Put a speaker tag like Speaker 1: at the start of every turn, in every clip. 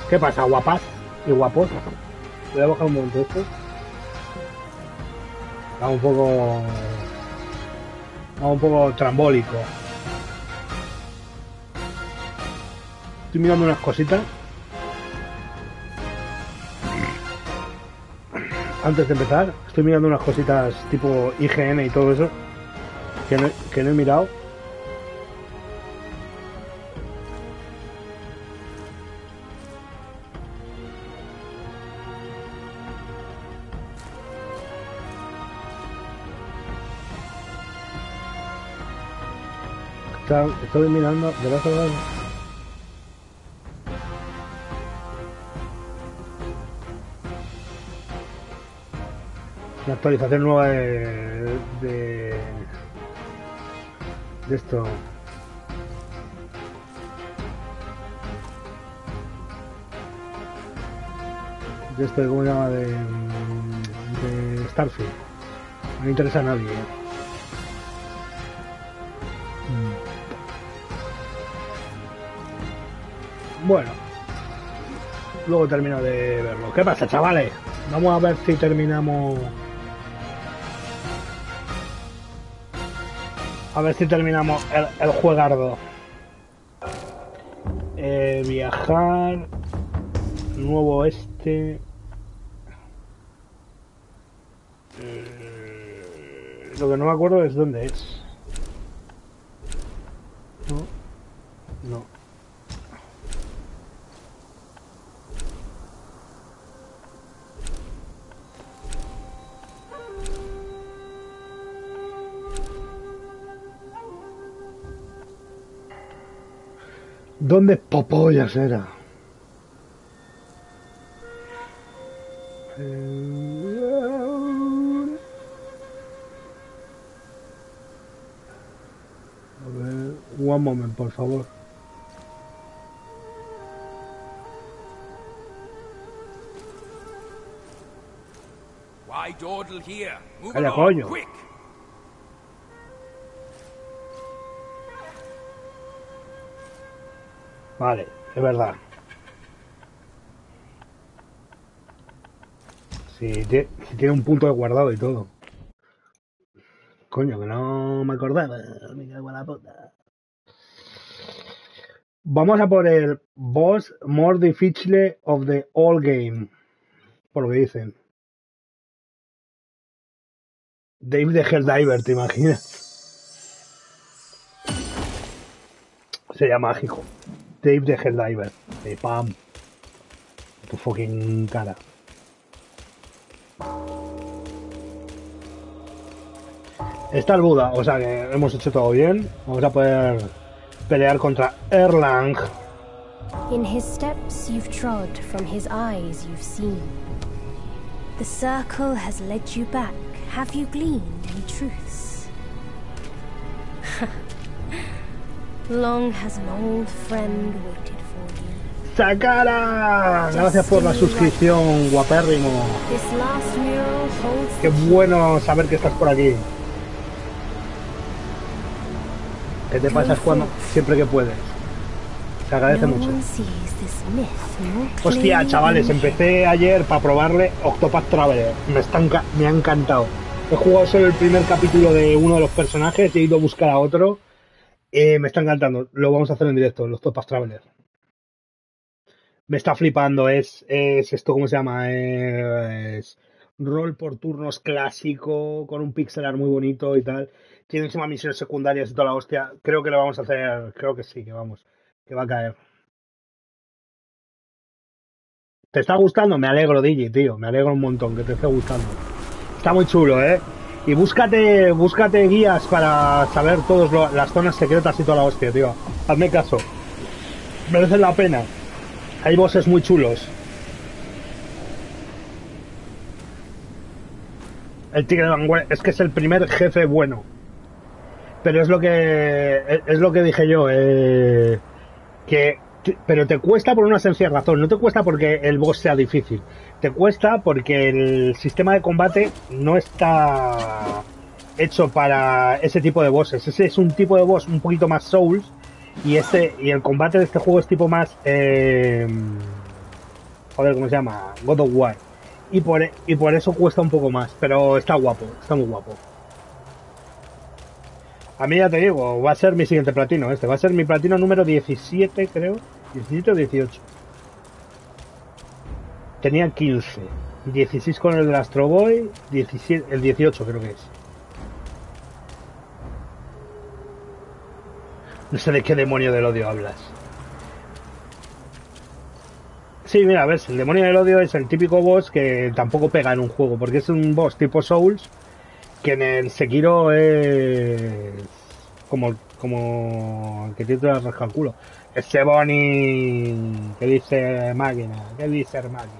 Speaker 1: ¿Qué pasa, guapas y guapos? Voy a bajar un momento esto. Está un poco trambólico. Estoy mirando unas cositas. Antes de empezar, estoy mirando unas cositas tipo IGN y todo eso que no he mirado. Estoy mirando de los lados. Una actualización nueva de esto. De esto, ¿cómo se llama? De Starfield. No me interesa a nadie. Bueno, luego termino de verlo. ¿Qué pasa, chavales? Vamos a ver si terminamos. A ver si terminamos el juegardo. Viajar. Nuevo este. Lo que no me acuerdo es dónde es. No. ¿Dónde popollas era? A ver, one moment, por favor.
Speaker 2: Why dawdle here? Move
Speaker 1: Calla,
Speaker 2: along,
Speaker 1: coño.
Speaker 2: quick!
Speaker 1: Vale, es verdad. Si tiene un punto de guardado y todo. Coño, que no me acordaba. Me cago en la puta. Vamos a por el boss more difficile of the all game. Por lo que dicen. Dave the Helldiver, ¿te imaginas? Sería mágico. Dave the Helldiver. Pam. Tu fucking cara. Está el Buda, o sea que hemos hecho todo bien. Vamos a poder pelear contra Erlang.
Speaker 3: In his steps you've trod, from his eyes you've seen. The circle has led you back. Have you gleaned any truths? Long has an old friend waited for you.
Speaker 1: ¡Sakara! Gracias por la suscripción, guapérrimo.
Speaker 3: This last mural holds
Speaker 1: Qué bueno saber que estás por aquí. Que te pasas cuando siempre que puedes. Se agradece mucho. Hostia, chavales, empecé ayer para probarle Octopath Traveler. Me ha encantado. He jugado solo el primer capítulo de uno de los personajes y he ido a buscar a otro. Me está encantando. Lo vamos a hacer en directo, el Octopath Traveler. Me está flipando. Es esto, ¿cómo se llama? Es rol por turnos clásico, con un pixel art muy bonito y tal. Tiene encima misiones secundarias y toda la hostia. Creo que lo vamos a hacer. Creo que sí, que vamos. Que va a caer. ¿Te está gustando? Me alegro, Digi, tío. Me alegro un montón que te esté gustando. Está muy chulo, ¿eh? Y búscate guías para saber todas las zonas secretas y toda la hostia, tío. Hazme caso. Merece la pena. Hay bosses muy chulos. El tigre de Van Gogh es que es el primer jefe bueno. Pero es lo que dije yo, pero te cuesta por una sencilla razón. No te cuesta porque el boss sea difícil. Te cuesta porque el sistema de combate no está hecho para ese tipo de bosses. Ese es un tipo de boss un poquito más Souls y el combate de este juego es tipo más joder, ¿cómo se llama? God of War. Y por eso cuesta un poco más, pero está guapo, está muy guapo. A mí ya te digo, va a ser mi siguiente platino este, va a ser mi platino número 17, creo, 17 o 18. Tenía 15, 16 con el del Astro Boy, 17, el 18 creo que es. No sé de qué demonio del odio hablas. Sí, mira, ves, el demonio del odio es el típico boss que tampoco pega en un juego, porque es un boss tipo Souls, que en el Sekiro es como el que tiene toda la rasca al culo. Ese Bonnie que dice máquina, que dice máquina.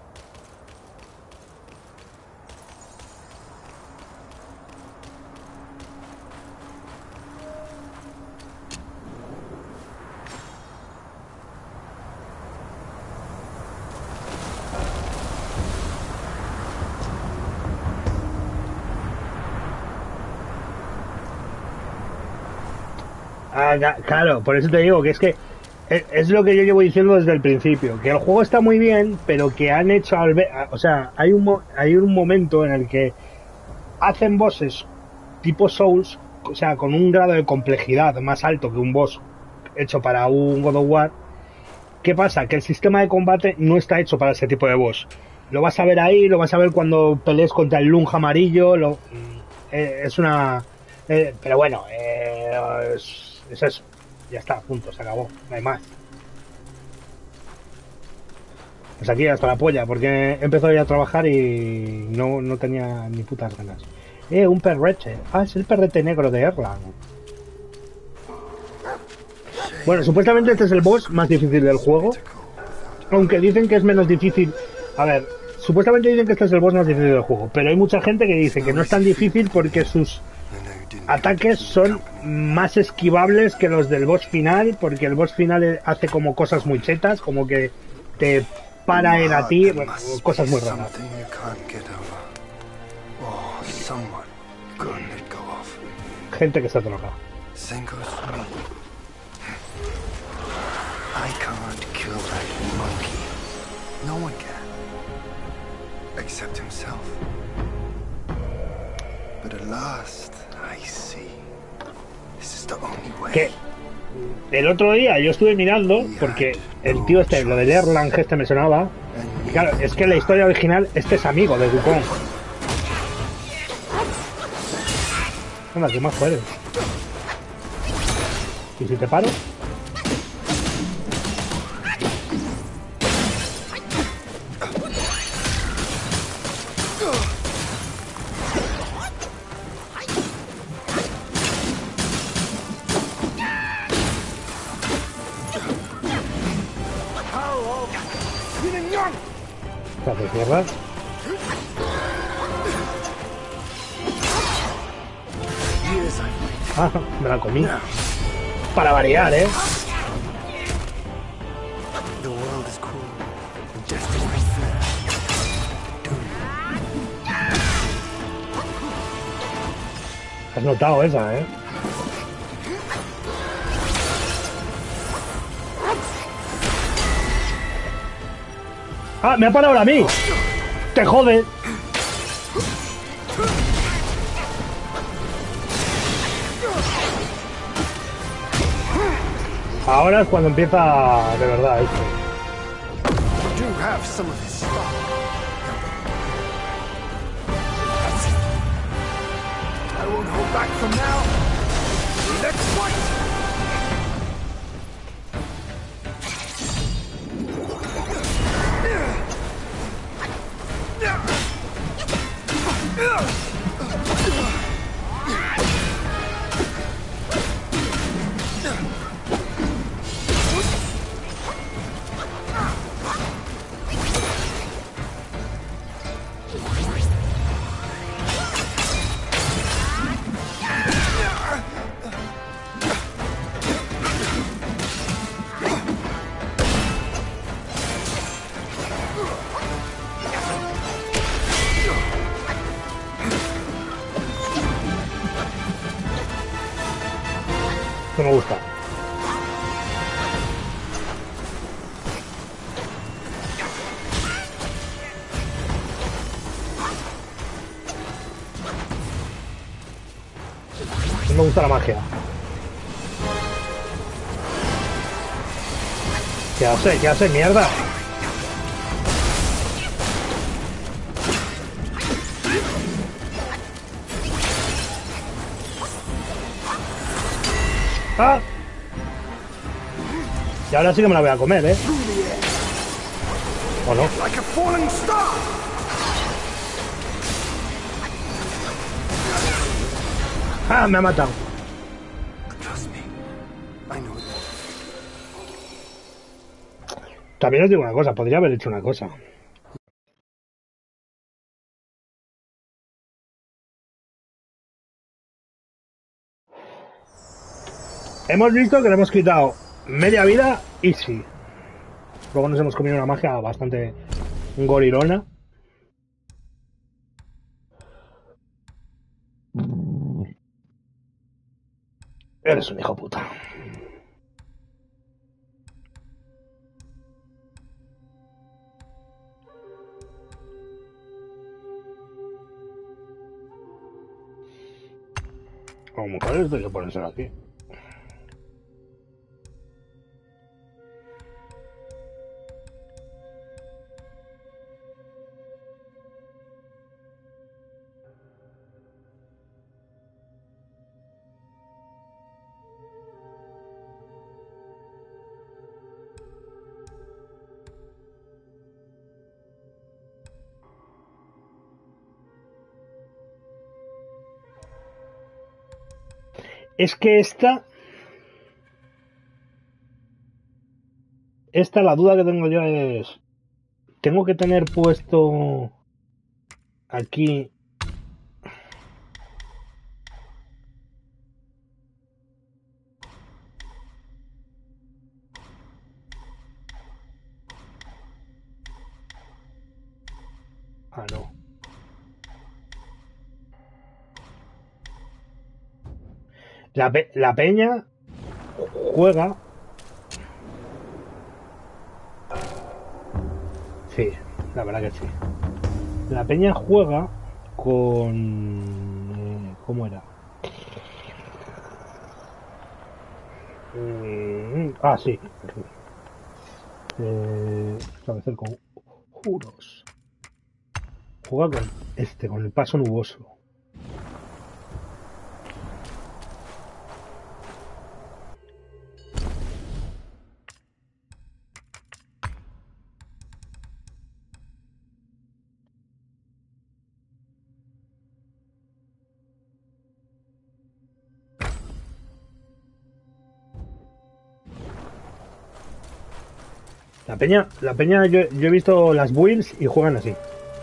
Speaker 1: Ah, claro, por eso te digo que es que es lo que yo llevo diciendo desde el principio, que el juego está muy bien, pero que han hecho, o sea, hay un momento en el que hacen bosses tipo Souls, o sea, con un grado de complejidad más alto que un boss hecho para un God of War. ¿Qué pasa? Que el sistema de combate no está hecho para ese tipo de boss. Lo vas a ver ahí, lo vas a ver cuando pelees contra el Lunge amarillo, es una... pero bueno, es eso. Ya está, punto, se acabó, no hay más. Pues aquí hasta la polla, porque he empezado ya a trabajar y no tenía ni putas ganas. Un perrete. Ah, es el perrete negro de Erlang. Bueno, supuestamente este es el boss más difícil del juego. Aunque dicen que es menos difícil. A ver, supuestamente dicen que este es el boss más difícil del juego. Pero hay mucha gente que dice que no es tan difícil porque sus ataques son más esquivables que los del boss final. Porque el boss final hace como cosas muy chetas, como que te para en a ti, bueno, cosas muy raras. Gente que se droga.
Speaker 4: I can't kill that monkey. No one can. Except himself. But at last, I see. This is the only way.
Speaker 1: Que el otro día yo estuve mirando, porque el tío este, lo del Erlang este me sonaba. Y claro, es que en la historia original este es amigo de Wukong. Anda, ¿qué más puedes? ¿Y si te paro? ¿Te cierras? Ah, me la comí. Para variar, ¿eh? Has notado esa, ¿eh? ¡Ah! ¡Me ha parado a mí! ¡Te jode! Ahora es cuando empieza de verdad esto. Me gusta. No me gusta la magia. ¿Qué hace, mierda? ¡Ah! Y ahora sí que me la voy a comer, ¿eh? ¿O no? ¡Ah! Me ha matado. También os digo una cosa, podría haber hecho una cosa. Hemos visto que le hemos quitado media vida y sí. Luego nos hemos comido una magia bastante gorilona. Eres un hijo puta. A lo mejor esto hay que ponérselo aquí. Es que esta, la duda que tengo yo es, tengo que tener puesto aquí no. La peña juega. Sí, la verdad que sí. La peña juega con... ¿cómo era? Sí. Establecer con juros. Juega con el paso nuboso. La peña yo he visto las builds y juegan así.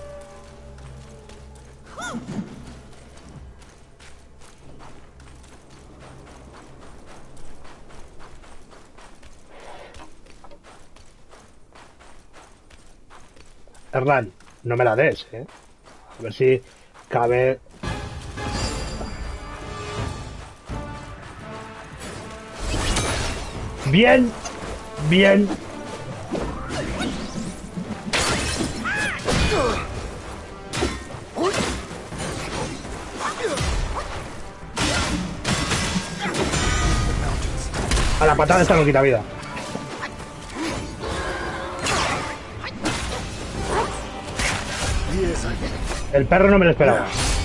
Speaker 1: Hernán, no me la des, ¿eh? A ver si cabe... Bien, bien. A la patada esta no quita vida. El perro no me lo esperaba.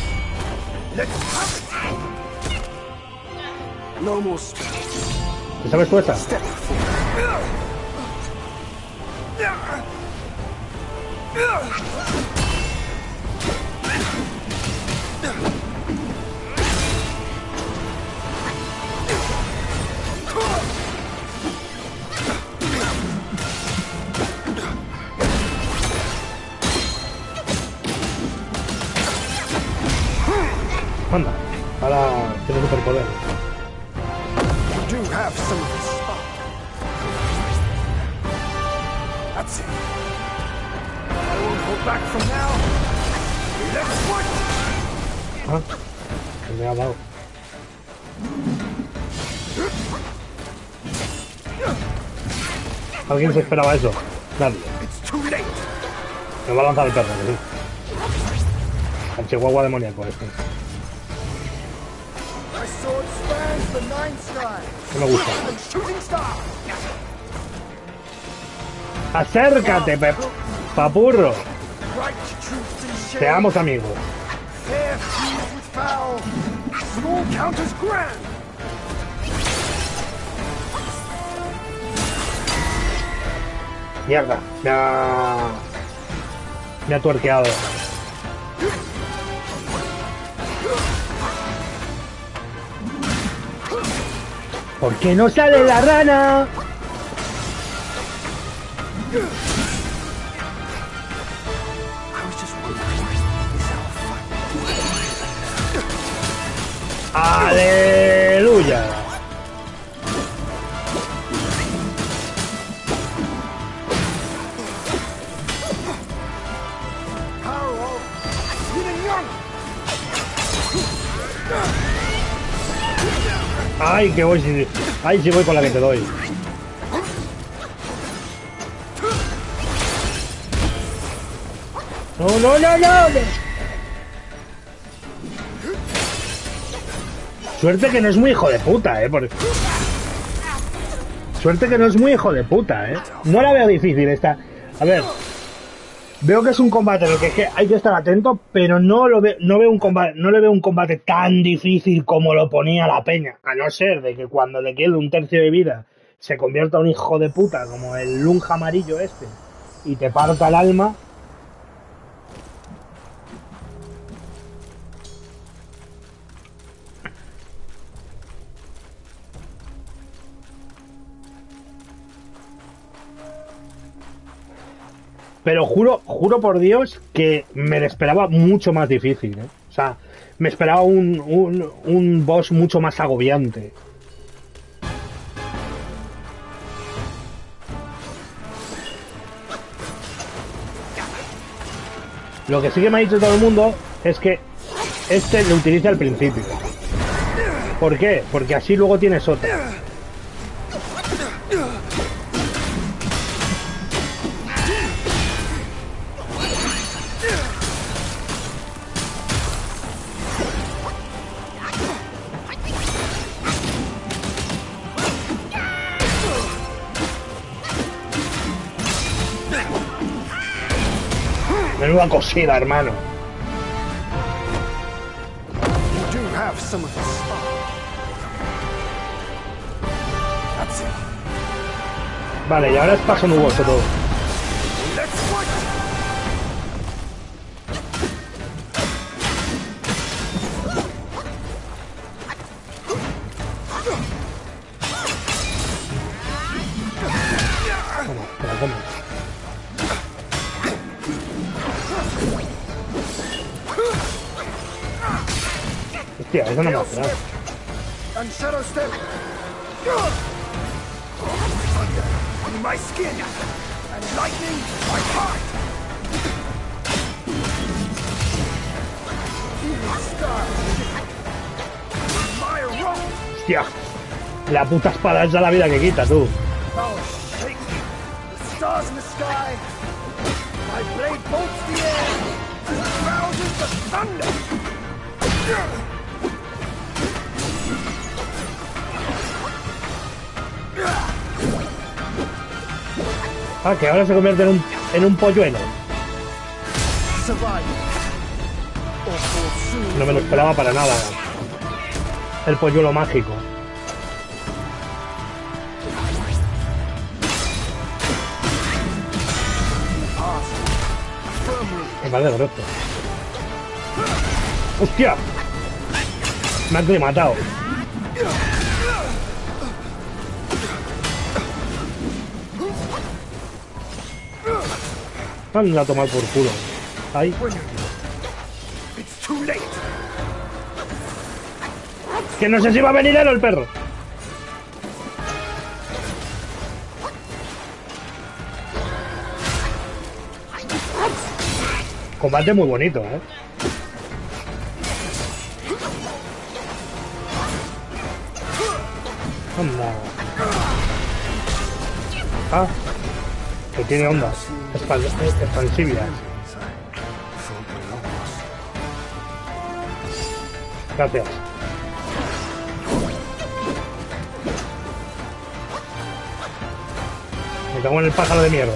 Speaker 1: ¿Te sabes tú esta? Anda, ahora tiene superpoder. Ah, que me ha dado. ¿Alguien se esperaba eso? Nadie. Me va a lanzar el perro, ¿sí? El chihuahua demoníaco este.
Speaker 4: sword spans the nine skies.
Speaker 1: No me gusta.
Speaker 4: And shooting star.
Speaker 1: Acércate, papurro.
Speaker 4: Right truth and shame.
Speaker 1: Seamos amigos.
Speaker 4: Fair fused with foul. Small counters grand.
Speaker 1: Mierda. Me ha tuerqueado. ¿Por qué no sale la rana? ¡Aleluya! ¡Ay, que voy! ¡Ay, sí voy con la que te doy! ¡No, no, no, no! Suerte que no es muy hijo de puta, Suerte que no es muy hijo de puta, No la veo difícil esta. A ver. Veo que es un combate en el que hay que estar atento, pero no veo un combate tan difícil como lo ponía la peña. A no ser de que cuando le quede un tercio de vida se convierta en un hijo de puta como el lunja amarillo este y te parta el alma. Pero juro por Dios que me lo esperaba mucho más difícil, O sea, me esperaba un boss mucho más agobiante. Lo que sí que me ha dicho todo el mundo es que este lo utiliza al principio. ¿Por qué? Porque así luego tienes otra. Menuda cosida, hermano.
Speaker 4: You do have some of the spark. That's it.
Speaker 1: Vale, y ahora es paso nuboso todo.
Speaker 4: Let's fight.
Speaker 1: Toma. Hostia, eso no me ha esperado.
Speaker 4: And shadow step. Thunder in my skin. And lightning my heart. Even stars. My rock.
Speaker 1: Hostia, la puta espada esa la vida que quita, tú.
Speaker 4: I'll shake the stars in the sky. My blade bolts the air and rouses the thunder.
Speaker 1: Ah, que ahora se convierte en un polluelo. No me lo esperaba para nada. El polluelo mágico. Vale, correcto. ¡Hostia! Me han matado. Anda a tomar por culo. Ahí. Que no sé si va a venir él o el perro. Combate muy bonito, Anda. Ah, que tiene ondas expansivas. Gracias. cago en el pájaro de mierda.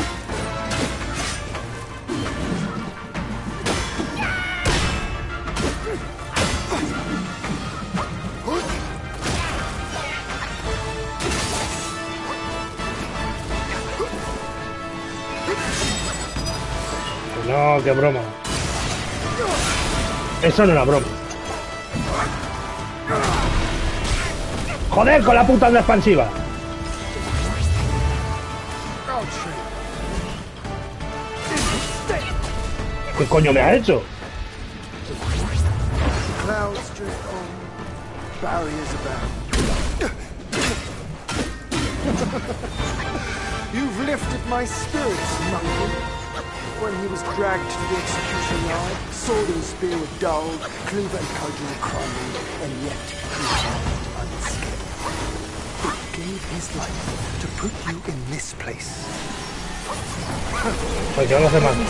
Speaker 1: No, qué broma. Eso no era broma. Joder, con la puta onda expansiva. ¿Qué coño me ha hecho?
Speaker 4: Clouds drift on, barriers abound. You've lifted my spirits, monkey. When he was dragged to the execution yard, sword and spear were dulled, cleaver and cudgel crumbled, and yet he remained unscathed. It gave his life to put you in this place.
Speaker 1: Pues yo lo hace mal.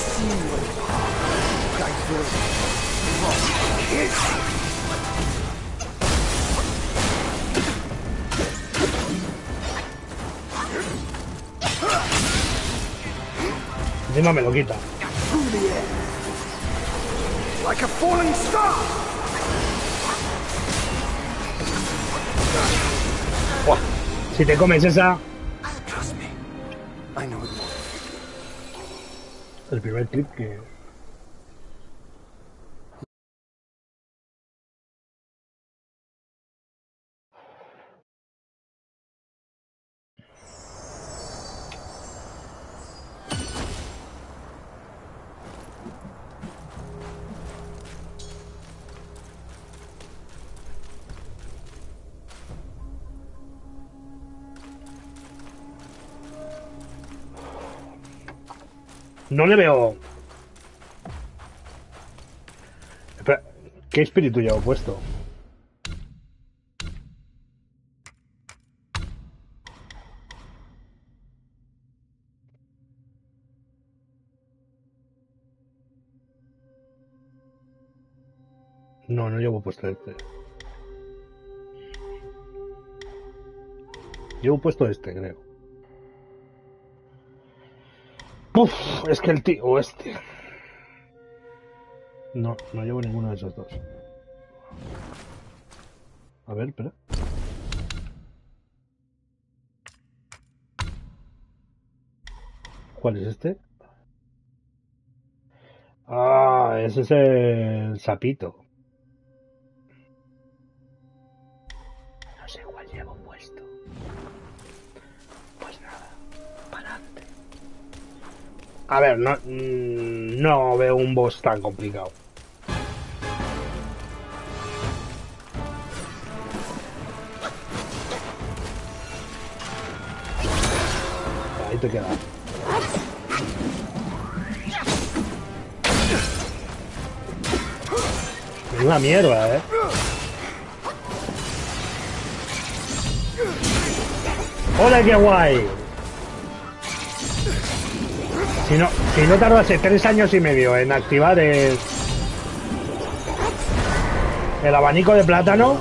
Speaker 1: Encima me lo quita.
Speaker 4: Like a falling star.
Speaker 1: Buah, si te comes esa.
Speaker 4: Trust me, I know it won't.
Speaker 1: El primer clip que. No le veo. Espera, ¿qué espíritu llevo puesto? No, no llevo puesto este. Llevo puesto este, creo. Uf, es que el tío este. No, no llevo ninguno de esos dos. A ver, espera. ¿Cuál es este? Ah, ese es el sapito. No sé cuál llevo puesto. Pues nada, para adelante. A ver, no veo un boss tan complicado. Ahí te queda. Es una mierda, ¡Hola, qué guay! Si no tardase 3 años y medio en activar el abanico de plátano.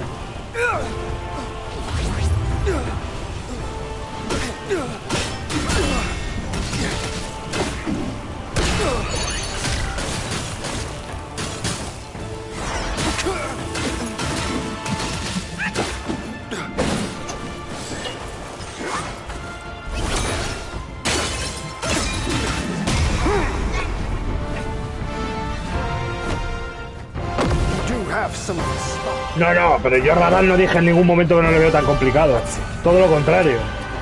Speaker 1: No, pero yo a Radal no dije en ningún momento que no le veo tan complicado. Todo lo contrario.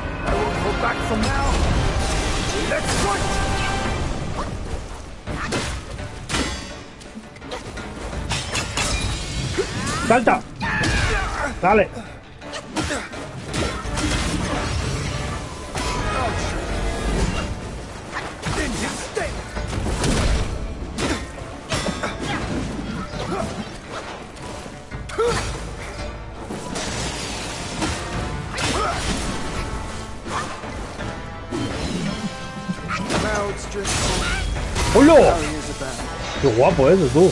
Speaker 1: ¡Salta! ¡Dale! ¡Hola! ¡Qué guapo eso, tú!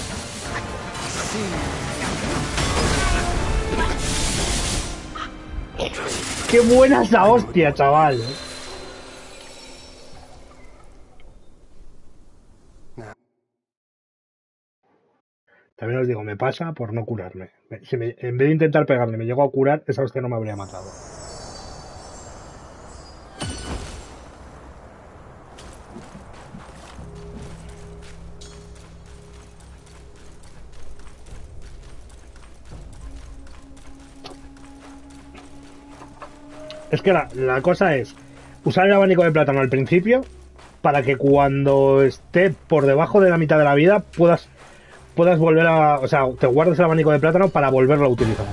Speaker 1: ¡Qué buena esa hostia, chaval! También os digo, me pasa por no curarme. En vez de intentar pegarle, me llego a curar, esa hostia no me habría matado. Es que la cosa es usar el abanico de plátano al principio para que cuando esté por debajo de la mitad de la vida puedas volver a... O sea, te guardes el abanico de plátano para volverlo a utilizar.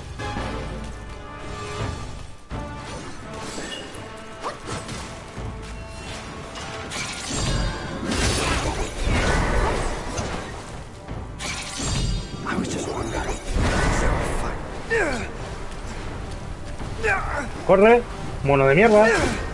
Speaker 1: Corre, mono de mierda.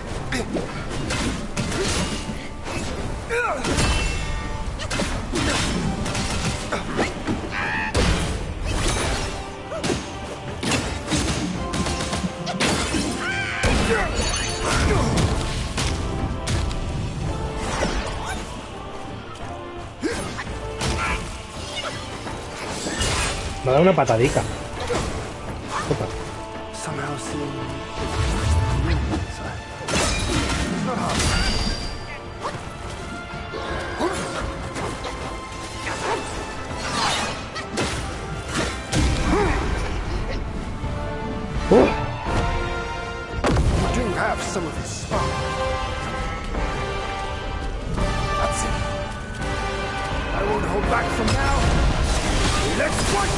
Speaker 1: Me da una patadica. Opa.
Speaker 4: Some of his spark. That's it. I won't hold back from now. Let's fight!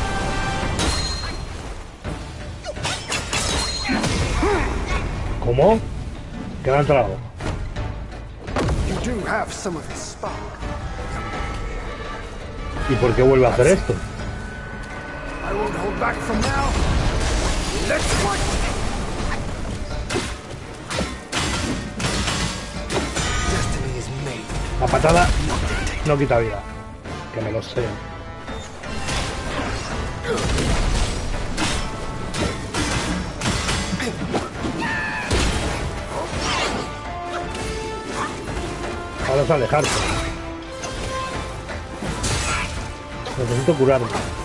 Speaker 1: ¿Cómo? ¿Qué me ha entrado?
Speaker 4: You do have some of his spark.
Speaker 1: ¿Y por qué vuelve a hacer esto?
Speaker 4: I won't hold back from now. Let's fight!
Speaker 1: La patada no quita vida. Que me lo sé. Ahora es alejarse. Necesito curarme.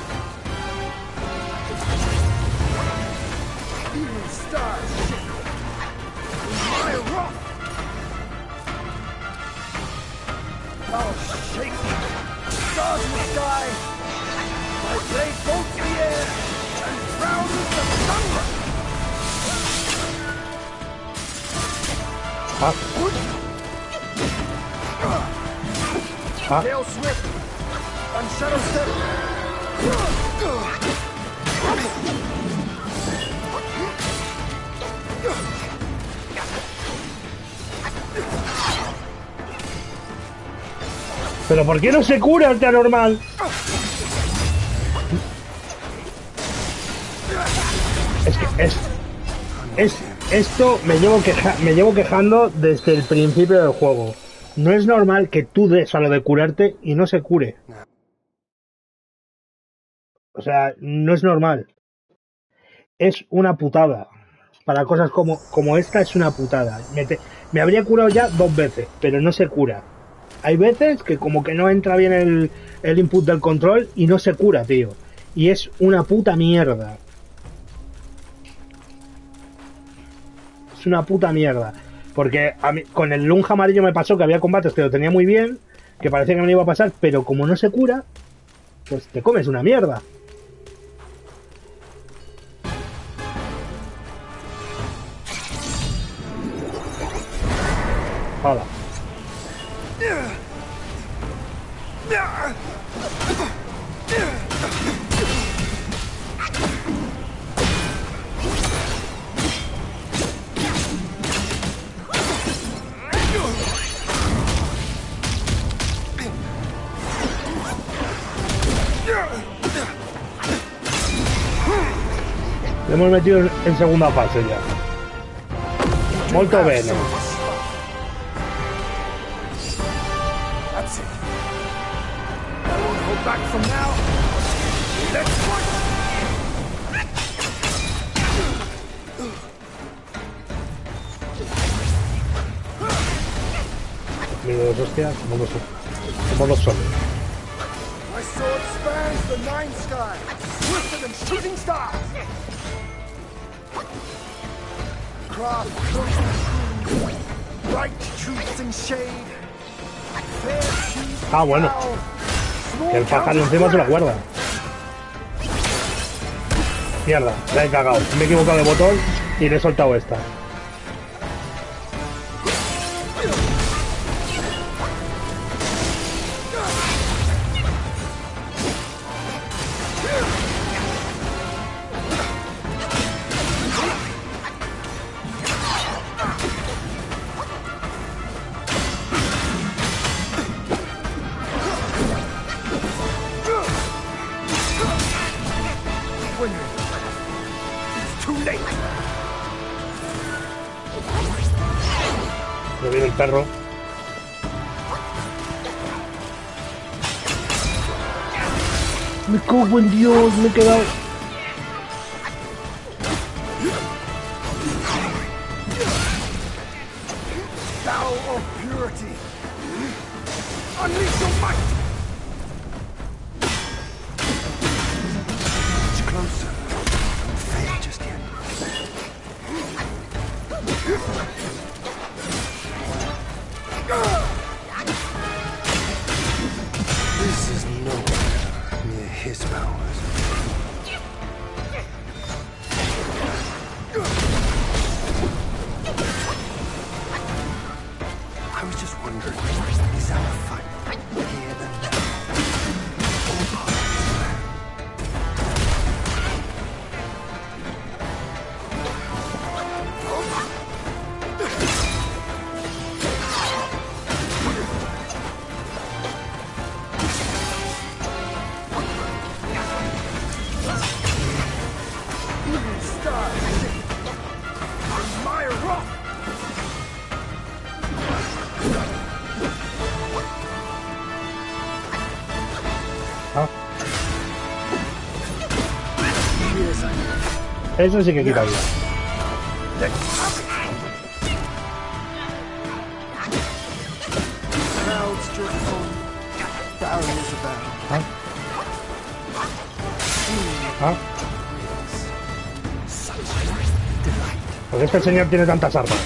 Speaker 4: Tail swift and shadow step.
Speaker 1: ¿Pero por qué no se cura el anormal? Es que esto me llevo quejando desde el principio del juego. No es normal que tú des a lo de curarte y no se cure. O sea, no es normal. Es una putada. Para cosas como esta es una putada. Me habría curado ya 2 veces, pero no se cura. Hay veces que como que no entra bien el input del control y no se cura, tío. Y es una puta mierda. Es una puta mierda. Porque a mí, con el Lunge amarillo me pasó que había combates que lo tenía muy bien, que parecía que me iba a pasar, pero como no se cura, pues te comes una mierda. Hala. Le hemos metido en segunda fase ya. Molto bene. Mira, hostias, somos los solos.
Speaker 4: sword spans the nine skies, swifter than shooting stars. Craft close and cool, bright truths and shade.
Speaker 1: Ah, bueno. Que el pájaro encima se la guarda. Mierda, la he cagado. Me he equivocado de botón y le he soltado esta. Me viene el perro. Me cago en Dios, me he quedado.
Speaker 4: Thou of purity, unleash your might. Much closer. Don't fade just yet. This is nowhere near his powers. I was just wondering, is our fight here and now? All part of his plan? Even stars shake. My rock.
Speaker 1: Ah,
Speaker 4: Here's a
Speaker 1: eso sí que quita vida.
Speaker 4: clouds drift on, barriers abound.
Speaker 1: Ah, ah.
Speaker 4: Such delight.
Speaker 1: ¿Por qué este señor tiene tantas armas?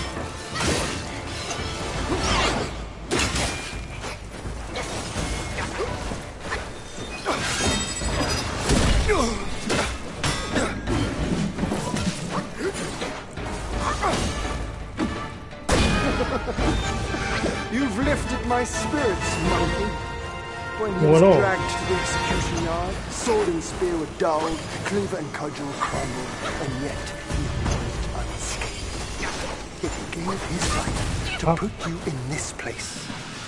Speaker 4: You've lifted my spirits, monkey. When he
Speaker 1: Bueno.
Speaker 4: was dragged to the execution yard, sword and spear were dulled, cleaver and cudgel crumbled, and yet he emerged unscathed. Yet he gave his life to put you in this place.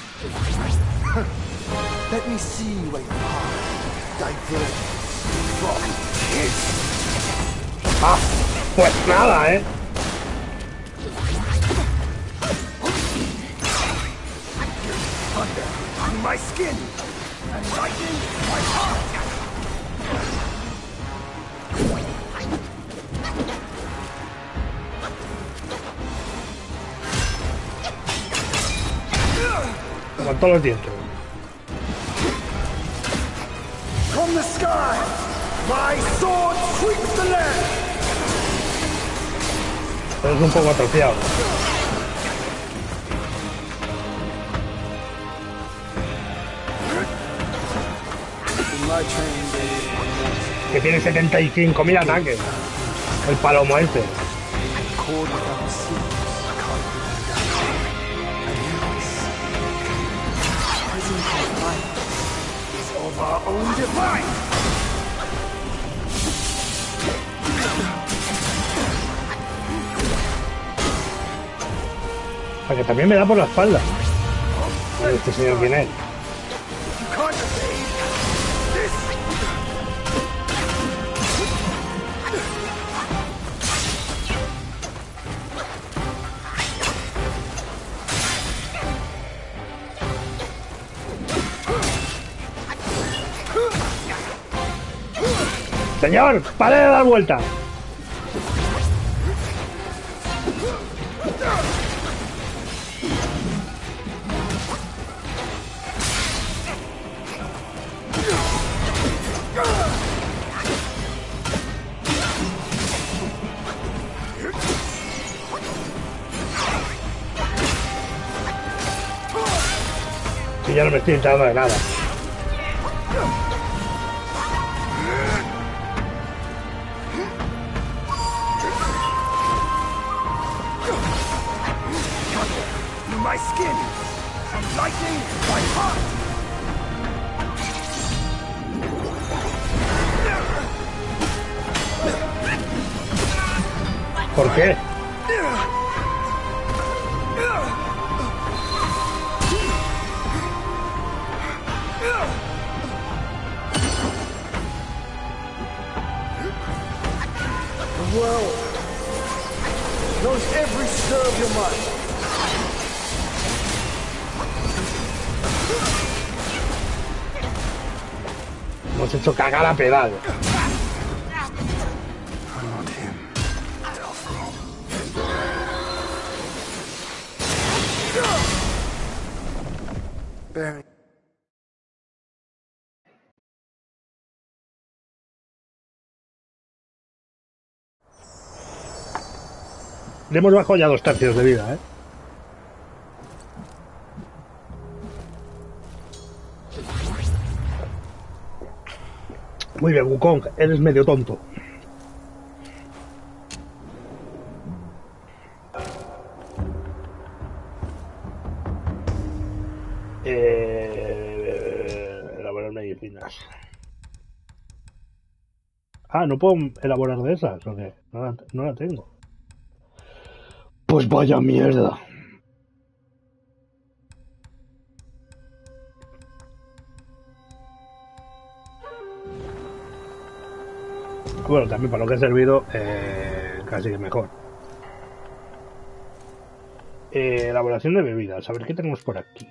Speaker 4: Let me see where your path diverges from his.
Speaker 1: Ah, pues nada, ¿eh?
Speaker 4: Thunder on my skin, and lightning in my heart.
Speaker 1: Con todos los dientes.
Speaker 4: From the sky, my sword sweeps the land.
Speaker 1: Pero es un poco atrofiado.
Speaker 4: In my training days,
Speaker 1: Que tiene 75.000 ataques. El palomo este.
Speaker 4: cord without seams, carved without doubt. And now I see. Present confinement is of our own divine.
Speaker 1: O sea, que también me da por la espalda. Este señor quién es.
Speaker 4: You can't evade this.
Speaker 1: Señor, pare de dar vuelta. Y ya no me estoy enterando de nada.
Speaker 4: My skin, and lightning, my heart.
Speaker 1: ¿Por qué?
Speaker 4: The world knows every stir of your mind.
Speaker 1: Hemos hecho cagar a pedal.
Speaker 4: I'm not him, Delphro. Barry.
Speaker 1: Le hemos bajado ya 2 tercios de vida, ¿eh? Muy bien, Wukong, eres medio tonto. Elaborar medicinas. Ah, ¿no puedo elaborar de esas? ¿O qué? No la tengo. Pues vaya mierda. Bueno, también para lo que ha servido, casi que mejor. Elaboración de bebidas. A ver qué tenemos por aquí.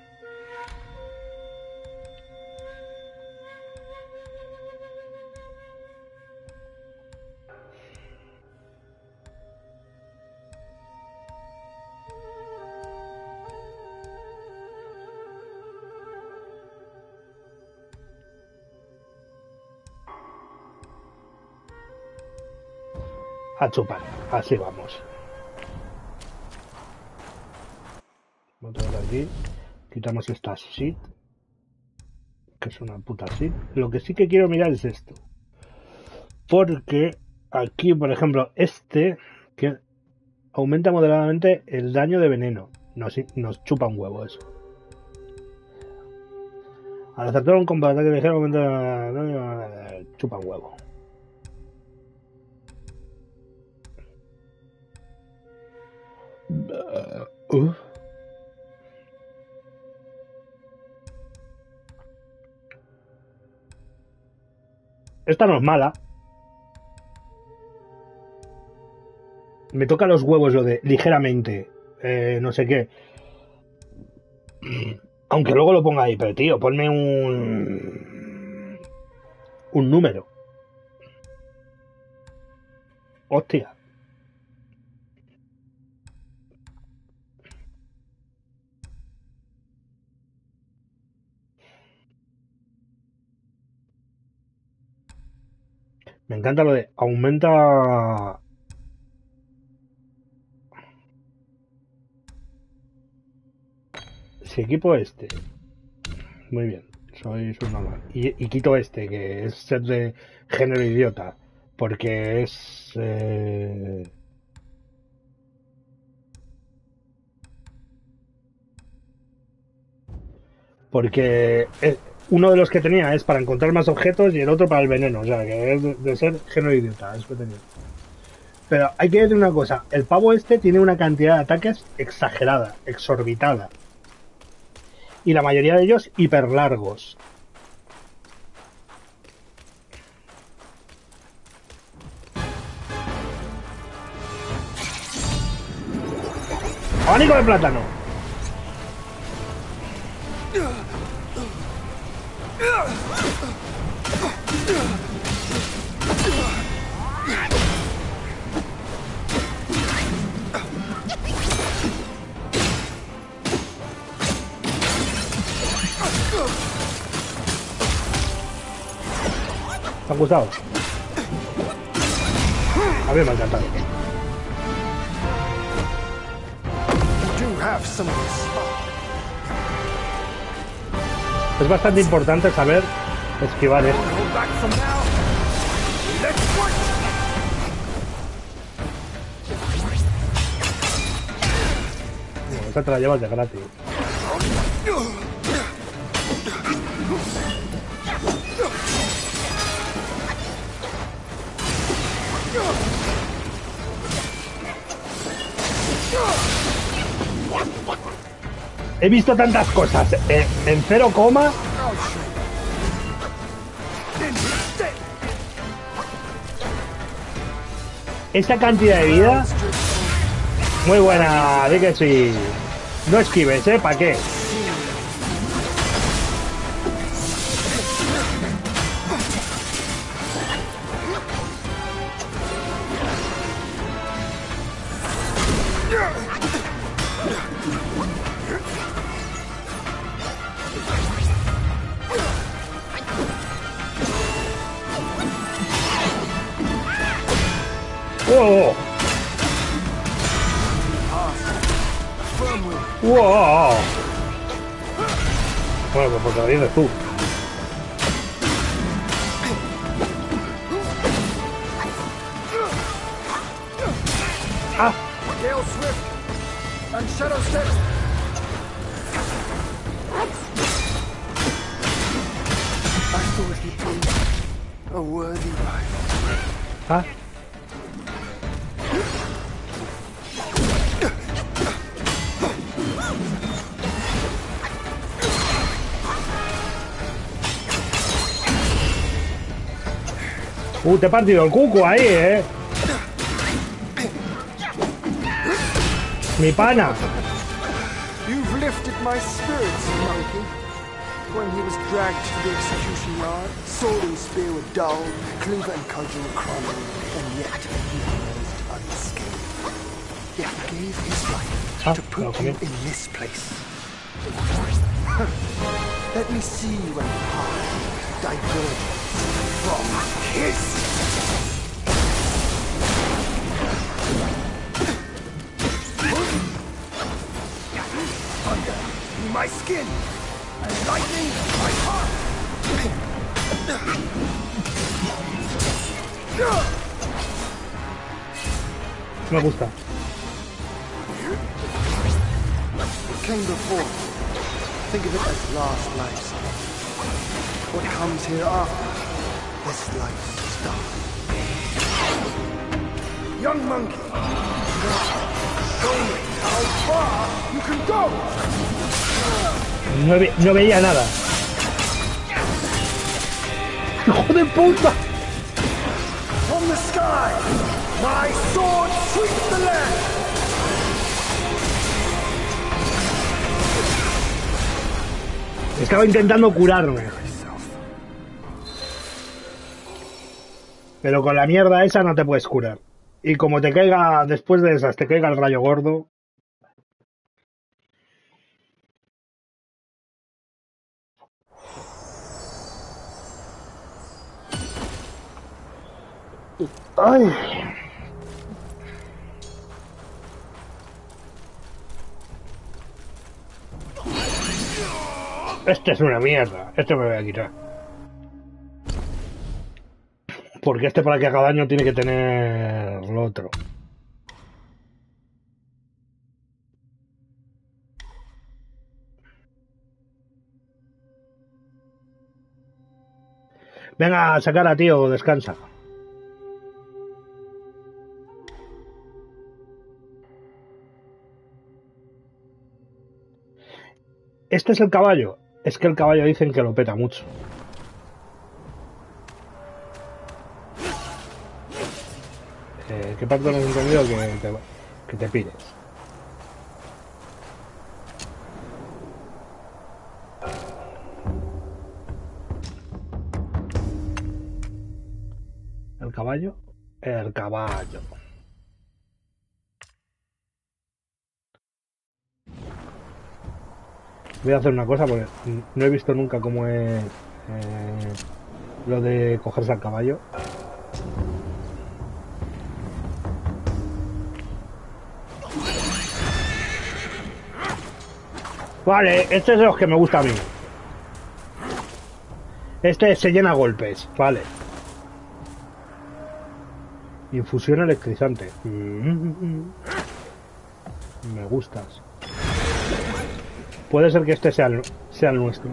Speaker 1: A chupar, así vamos. Vamos a ver aquí. Quitamos esta sheet, que es una puta sheet. Lo que sí que quiero mirar es esto. Porque aquí, por ejemplo, este que aumenta moderadamente el daño de veneno. Nos chupa un huevo eso. Al acertar un combate que ligero aumenta chupa un huevo. Esta no es mala. Me toca los huevos lo de ligeramente. No sé qué. Aunque luego lo ponga ahí, pero tío, ponme un número. Hostia. Me encanta lo de aumenta. Si equipo este. Muy bien. Soy normal. Y quito este, que es ser de género idiota. Porque es. Porque uno de los que tenía es para encontrar más objetos y el otro para el veneno. O sea, que es de ser género idiota. Es que tenía. Pero hay que decir una cosa. El pavo este tiene una cantidad de ataques exagerada, exorbitada. Y la mayoría de ellos hiper largos. ¡Abanico de plátano! ¿Te ha gustado? A mí me ha encantado.
Speaker 4: You do have some of this spark.
Speaker 1: Es bastante importante saber esquivar esto.
Speaker 4: Hold back from now. Let's fight!
Speaker 1: Bueno, esta te la llevas de gratis. He visto tantas cosas en 0, esa cantidad de vida. Muy buena, di que sí. No esquives, ¿para qué? ¡Oh! ¡Wow! Bueno, pues porque lo dices tú. ¡Ah!
Speaker 4: Gale Swift and Shadow Steps. I thought he'd be a worthy rival.
Speaker 1: ¡Ah! Te he partido el cuco ahí, Mi pana.
Speaker 4: You've lifted my spirits, monkey. When he was dragged to the execution yard, sword and spear were dull, cleaver and cudgel were crumbling, and yet he emerged unscathed. He gave his life to put you in this place. Let me see when the path diverges from his. Thunder in my skin, and lightning in my heart.
Speaker 1: Me gusta.
Speaker 4: What came before? Think of it as last life. What comes hereafter? This life's start. Young monkey, show me how far you can go.
Speaker 1: No veía nada. ¡Hijo de puta!
Speaker 4: From the sky, my sword sweeps the land.
Speaker 1: Estaba intentando curarme. Pero con la mierda esa no te puedes curar. Y como te caiga, después de esas, te caiga el rayo gordo. Ay. Este es una mierda. Este me voy a quitar. Porque este para que haga daño tiene que tener lo otro. Venga, a sacar a tío, descansa. Este es el caballo. Es que el caballo dicen que lo peta mucho. ¿Qué parte no has entendido? Que te pires. ¿El caballo? El caballo. Voy a hacer una cosa porque no he visto nunca cómo es lo de cogerse al caballo. Vale, este es de los que me gusta a mí. Este se llena a golpes, vale. Infusión electrizante. Me gustas. Puede ser que este sea el nuestro.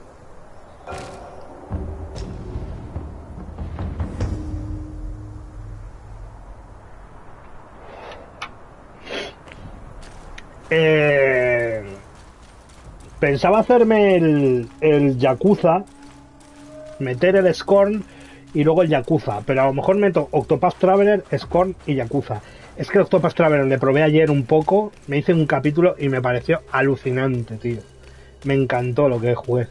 Speaker 1: Pensaba hacerme el Yakuza, meter el Scorn y luego el Yakuza, pero a lo mejor meto Octopath Traveler, Scorn y Yakuza. Es que Octopath Traveler le probé ayer un poco, me hice un capítulo y me pareció alucinante, tío. Me encantó lo que jugué.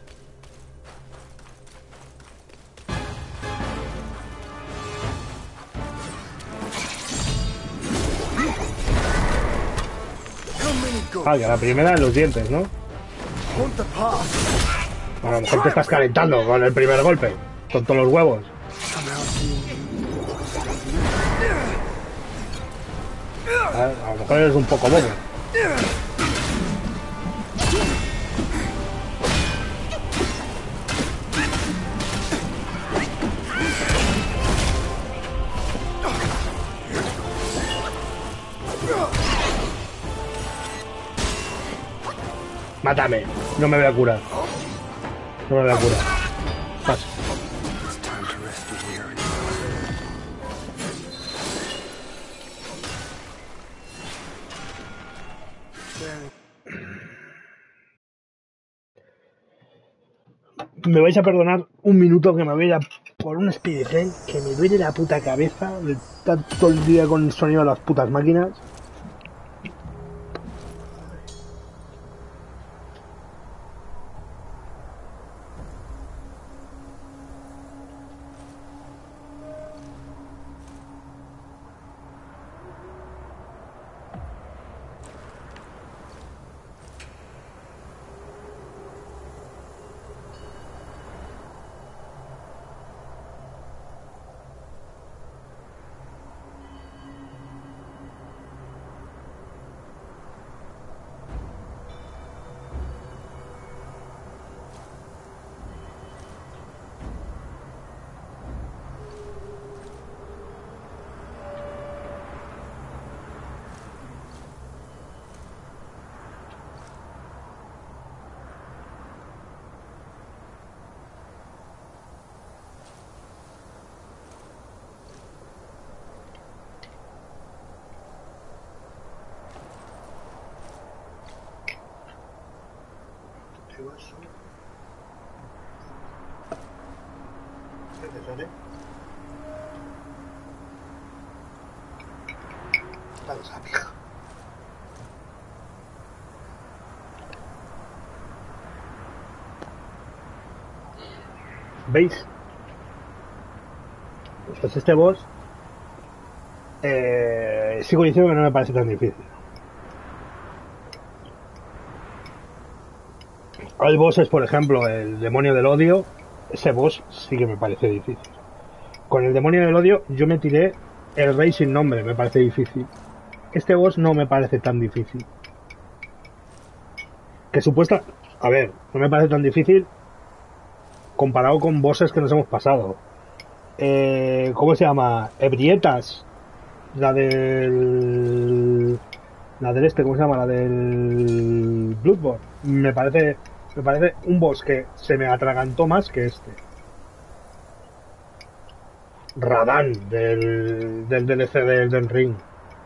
Speaker 1: Ah, que la primera en los dientes, ¿no? A lo mejor te estás calentando con el primer golpe, con todos los huevos. A lo mejor eres un poco bobo. Mátame, no me voy a curar. No me voy a curar. Paso. Me vais a perdonar un minuto que me voy a por un Speed Train que me duele la puta cabeza de estar todo el día con el sonido de las putas máquinas. ¿Veis? Pues este boss sigo diciendo que no me parece tan difícil. Hay bosses, por ejemplo, el demonio del odio. Ese boss sí que me parece difícil. Con el demonio del odio yo me tiré el rey sin nombre, me parece difícil. Este boss no me parece tan difícil. Que supuesta... A ver, no me parece tan difícil comparado con bosses que nos hemos pasado. ¿Cómo se llama? Ebrietas. La del este, ¿cómo se llama? La del Bloodborne. Me parece un boss que se me atragantó más que este. Radán del DLC del Ring.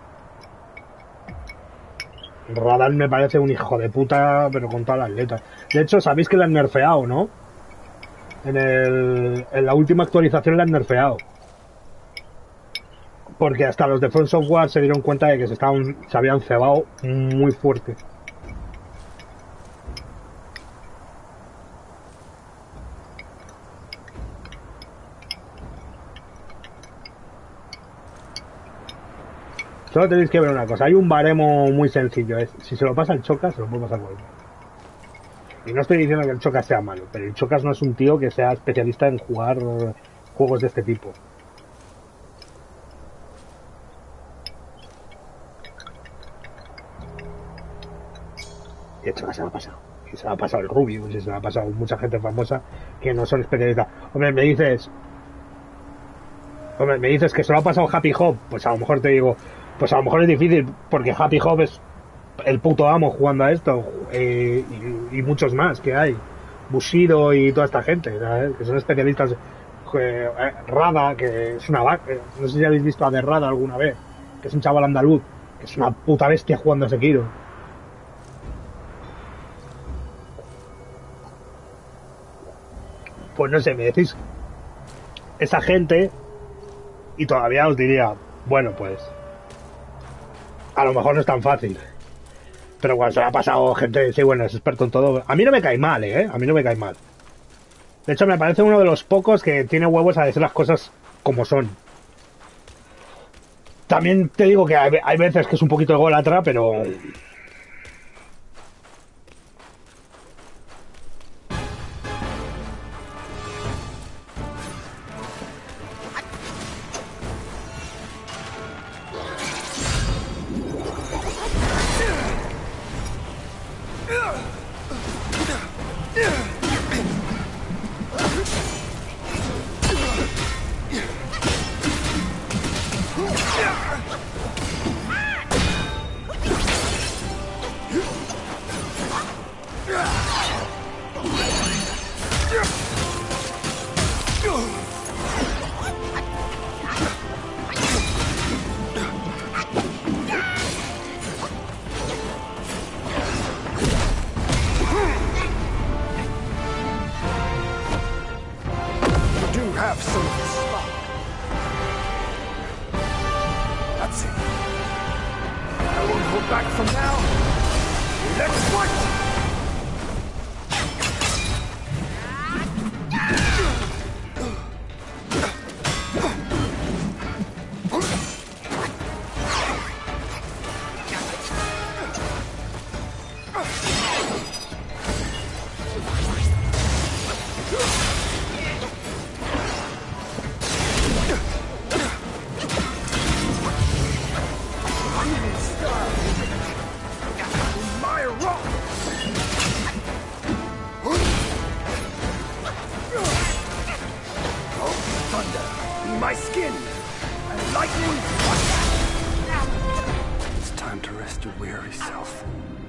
Speaker 1: Radán me parece un hijo de puta, pero con todas las letras. De hecho, sabéis que le han nerfeado, ¿no? En la última actualización le han nerfeado. Porque hasta los de From Software se dieron cuenta de que se habían cebado muy fuerte. Solo tenéis que ver una cosa, hay un baremo muy sencillo, es si se lo pasa el Chocas, se lo puede pasar cualquiera. Y no estoy diciendo que el Chocas sea malo, pero el Chocas no es un tío que sea especialista en jugar juegos de este tipo. Y el Chocas se lo ha pasado. Y se lo ha pasado el Rubius, y se lo ha pasado mucha gente famosa que no son especialistas. Hombre, me dices que solo ha pasado Happy Hop, pues a lo mejor te digo, pues a lo mejor es difícil, porque Happy Hop es el puto amo jugando a esto, y muchos más que hay, Bushido y toda esta gente, ¿sabes? Que son especialistas. Rada, que es una vaca, no sé si habéis visto a de Rada alguna vez, que es un chaval andaluz, que es una puta bestia jugando a Sekiro. Pues no sé, me decís esa gente y todavía os diría, bueno, pues a lo mejor no es tan fácil. Pero cuando se le ha pasado gente, sí, bueno, es experto en todo. A mí no me cae mal, a mí no me cae mal. De hecho, me parece uno de los pocos que tiene huevos a decir las cosas como son. También te digo que hay veces que es un poquito ególatra, pero...
Speaker 4: Have some of this luck. That's it. I won't hold back from now. Let's fight! My skin and lightning. It's time to rest your weary self.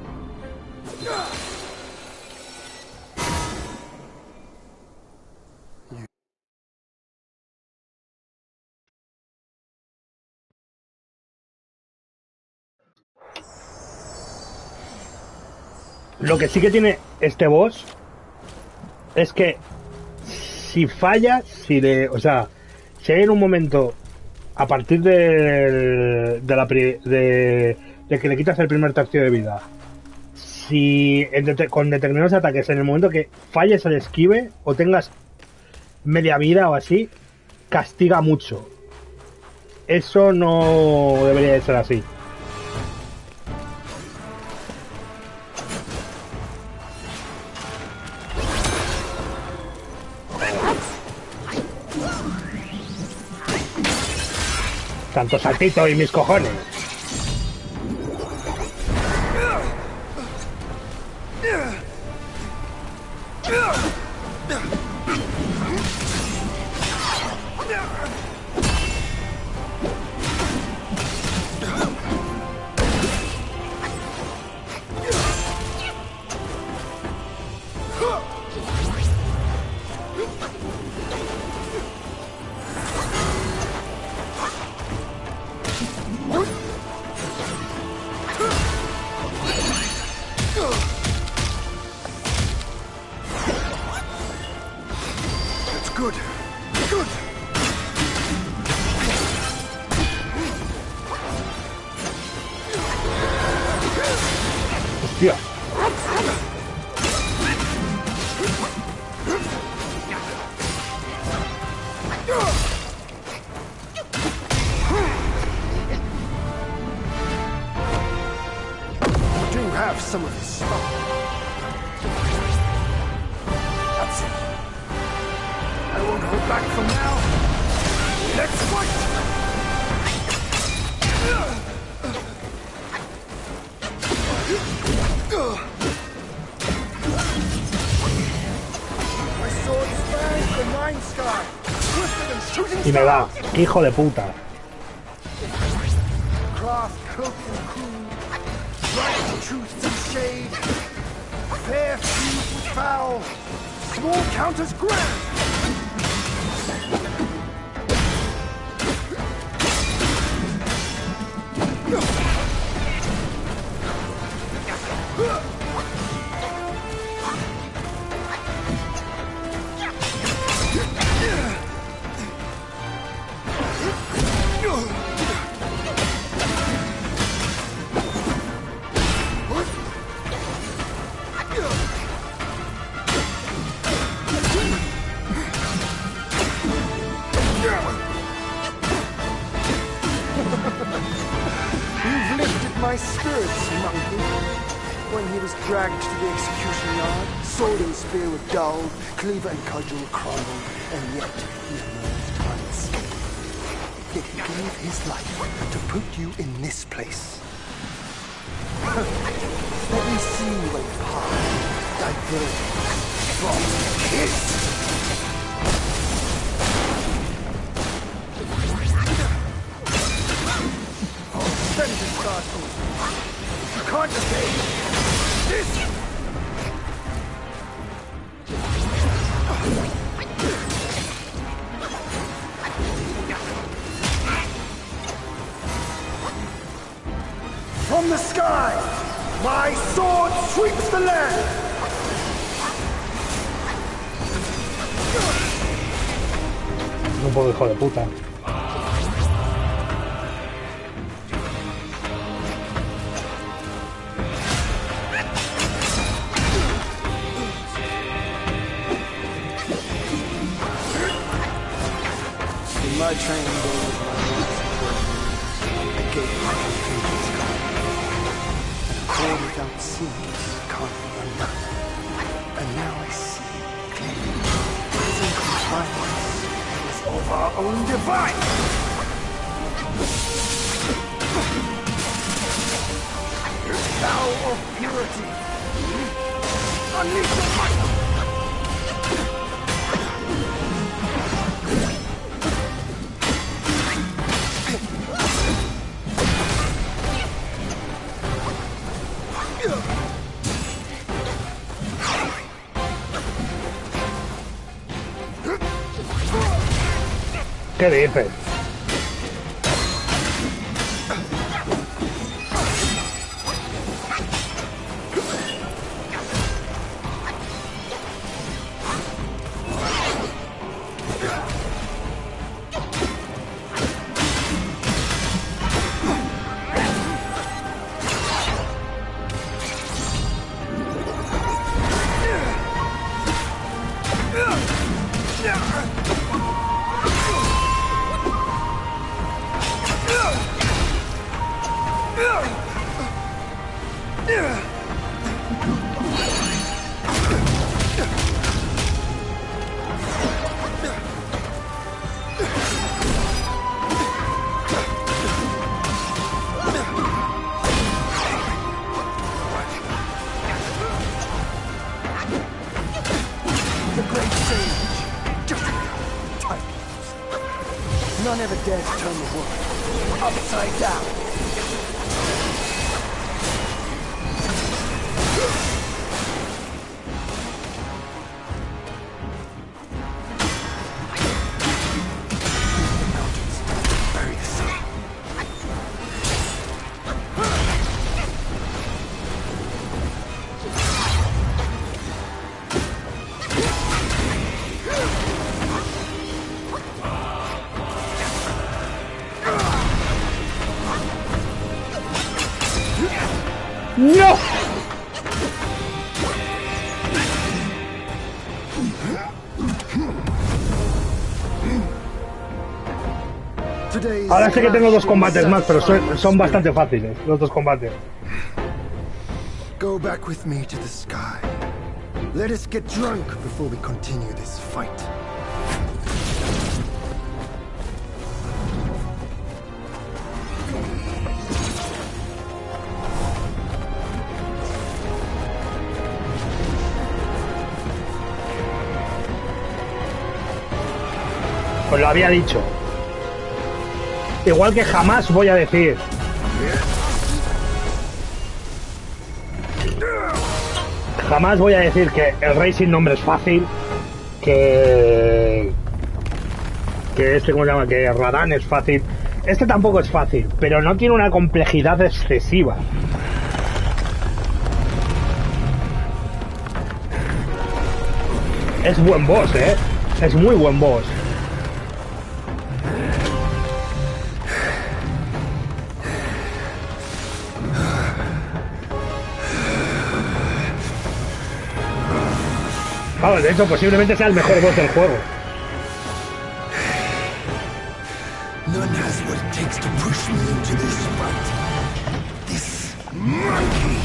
Speaker 1: Lo que sí que tiene este boss es que si falla, o sea, si hay en un momento a partir de que le quitas el primer tercio de vida, si con determinados ataques en el momento que falles el esquive o tengas media vida o así, castiga mucho. Eso no debería de ser así. Tanto saltito y mis cojones.
Speaker 4: Good. Good.
Speaker 1: Hostia.
Speaker 4: Do have some of this stuff. That's it. I won't hold back from now. Let's fight! My sword's
Speaker 1: Y me da. ¡Qué hijo de puta!
Speaker 4: Craft cloaked in crude, bright truth and shade, fair fused with foul, small counters grand. My spirits, monkey. When he was dragged to the execution yard, sword and spear were dulled, cleaver and cudgel crumbled, and yet he emerged unscathed. Yet he gave his life to put you in this place. Let me see when path diverges from his. You can't evade this! From the sky, my sword sweeps the land!
Speaker 1: Un poco hijo de puta.
Speaker 4: My training days, the gate of sky. A cord without seams can't be undone. And now I see clearly. Prison compliance is of our own device. Thou of purity, unleash the fire.
Speaker 1: ¿Qué dices? None ever dared to turn the world upside down. The mountains bury the sun. ¡No! Ahora sé que tengo dos combates más, pero son bastante fáciles los dos combates.
Speaker 4: Go back with me to the sky. Let us get drunk before we continue this fight.
Speaker 1: Pues lo había dicho. Igual que jamás voy a decir. Jamás voy a decir que el rey sin nombre es fácil. Que este, ¿cómo se llama? Que Radahn es fácil. Este tampoco es fácil, pero no tiene una complejidad excesiva. Es buen boss, ¿eh? Es muy buen boss. Vamos, de hecho, posiblemente sea el mejor boss del juego.
Speaker 4: None has what it takes to push me into this fight. This monkey.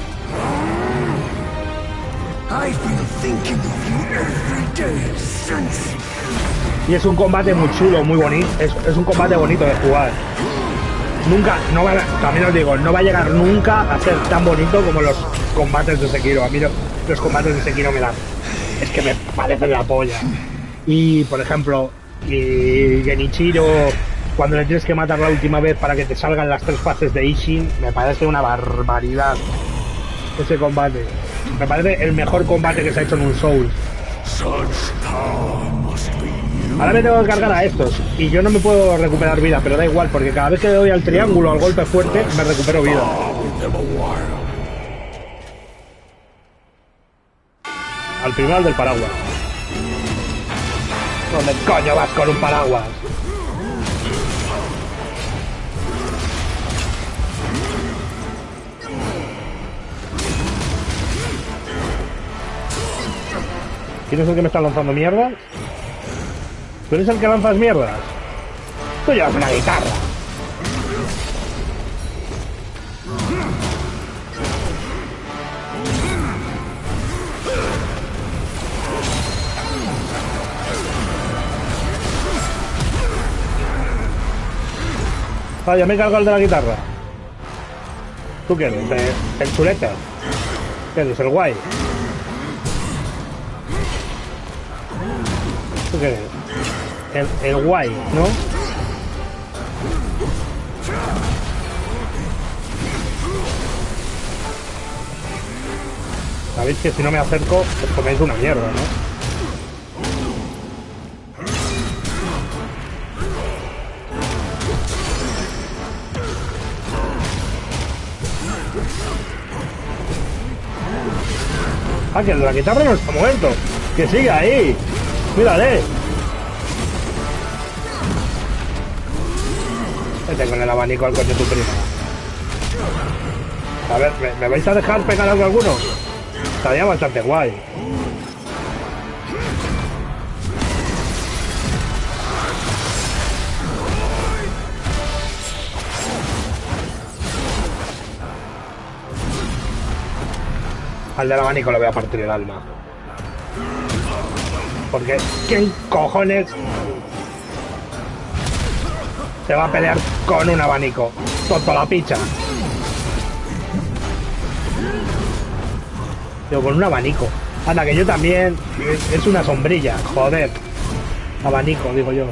Speaker 4: I've been thinking of you every day since.
Speaker 1: Y es un combate muy chulo, muy bonito. Es un combate bonito de jugar. Nunca, no va, también os digo, no va a llegar nunca a ser tan bonito como los combates de Sekiro. A mí los combates de Sekiro me dan. Es que me parecen la polla. Y, por ejemplo, Genichiro, cuando le tienes que matar la última vez para que te salgan las 3 fases de Ishin, me parece una barbaridad ese combate. Me parece el mejor combate que se ha hecho en un Souls. Ahora me tengo que cargar a estos y yo no me puedo recuperar vida, pero da igual, porque cada vez que le doy al triángulo, al golpe fuerte, me recupero vida. Al primero, al del paraguas. ¿Dónde coño vas con un paraguas? ¿Quién es el que me está lanzando mierdas? ¿Tú eres el que lanzas mierdas? Tú llevas una guitarra. Ah, ya me he cargado el de la guitarra. ¿Tú qué eres? ¿El chuleta? ¿Qué eres? ¿El guay? ¿Tú qué eres? El guay, ¿no? Sabéis que si no me acerco, os coméis una mierda, ¿no? Ah, que el de la guitarra no está muerto. Que sigue ahí. Mírale. Vete con el abanico al coche de tu prima. A ver, ¿me vais a dejar pegar algo alguno? Estaría bastante guay. Al del abanico le voy a partir el alma. Porque, ¿quién cojones se va a pelear con un abanico? Tonto la picha. Digo, con un abanico. Anda, que yo también. Es una sombrilla, joder. Abanico, digo yo.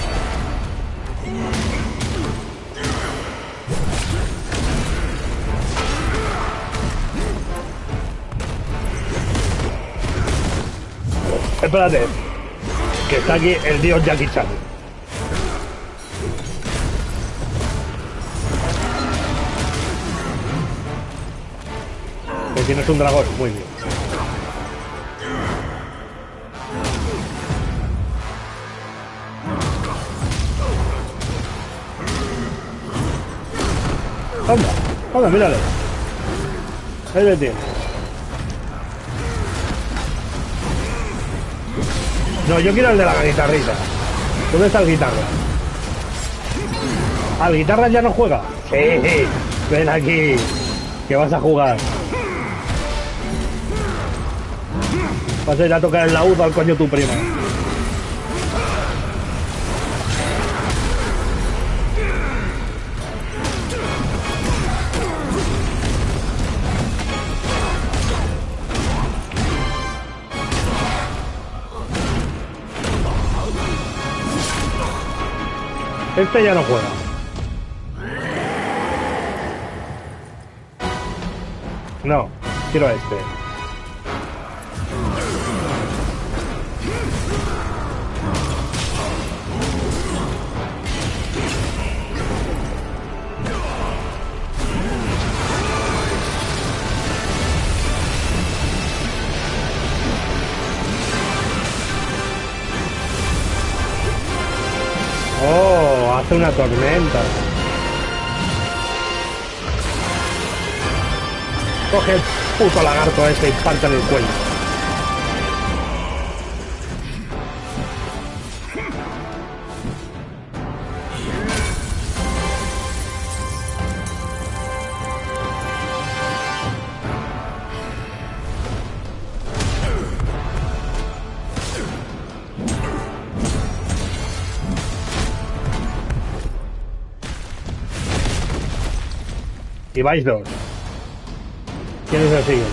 Speaker 1: Espérate, que está aquí el dios Jackie Chan. Que tienes un dragón, muy bien. Anda, mírale. Ahí le tienes. No, yo quiero el de la guitarrita. ¿Dónde está el guitarra? ¿Al guitarra ya no juega? Sí, ven aquí, que vas a jugar. Vas a ir a tocar el laúd al coño tu prima. Este ya no juega. No, quiero a este. Oh, hace una tormenta. Coge el puto lagarto ese y parte en el cuello. Y vais dos. ¿Quién es el siguiente?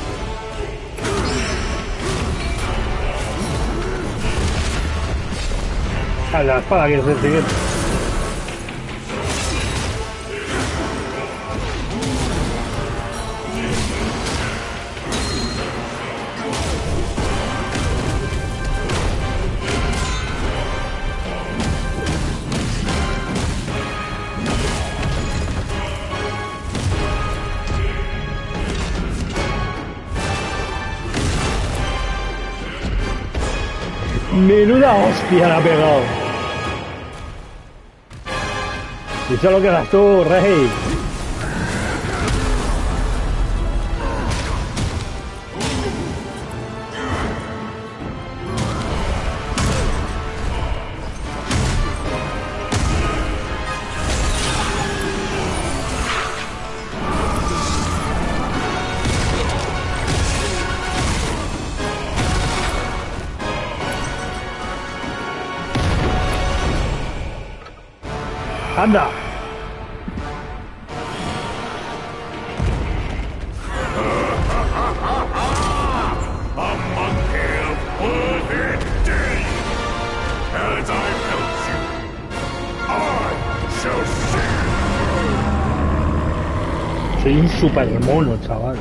Speaker 1: Ah, la espada, ¿quién es el siguiente? Menuda hostia la ha pegado. Y solo quedas tú, rey. Anda. Soy un super mono, chaval.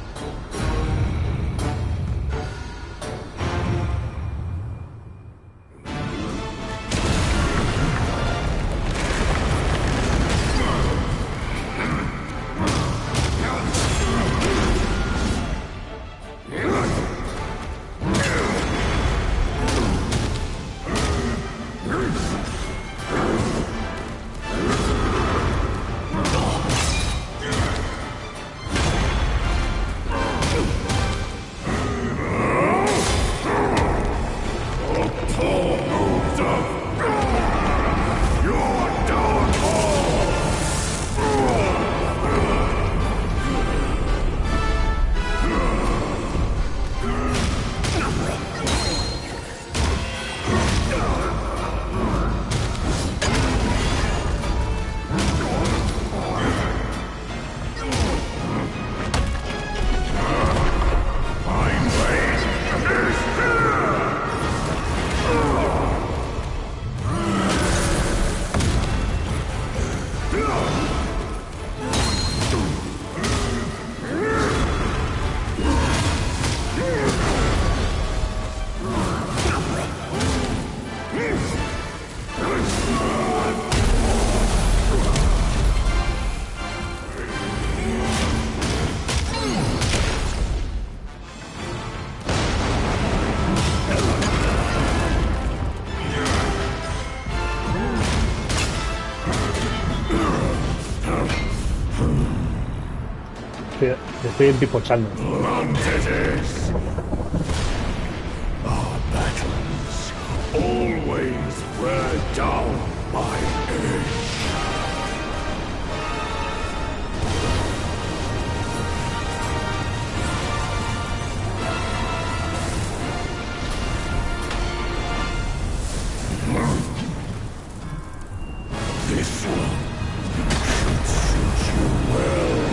Speaker 1: Te estoy empipochando.
Speaker 5: Our battles always wear down my edge. This one should suit you well.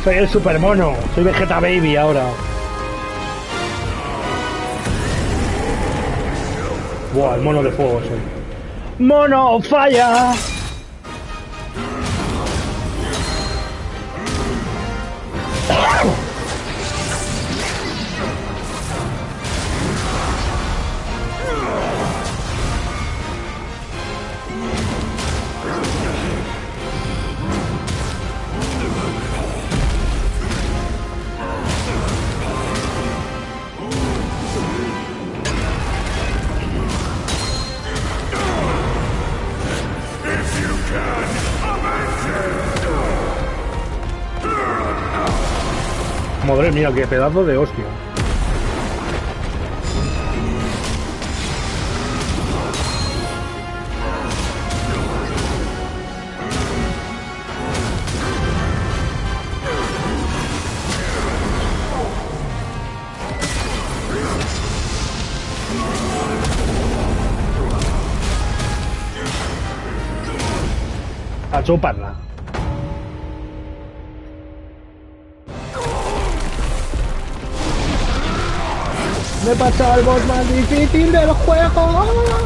Speaker 1: Soy el super mono. Soy Vegeta Baby ahora. Buah, el mono de fuego soy. ¡Mono, falla! Madre mía, qué pedazo de hostia. A chuparla. Me pasa el boss más difícil del juego.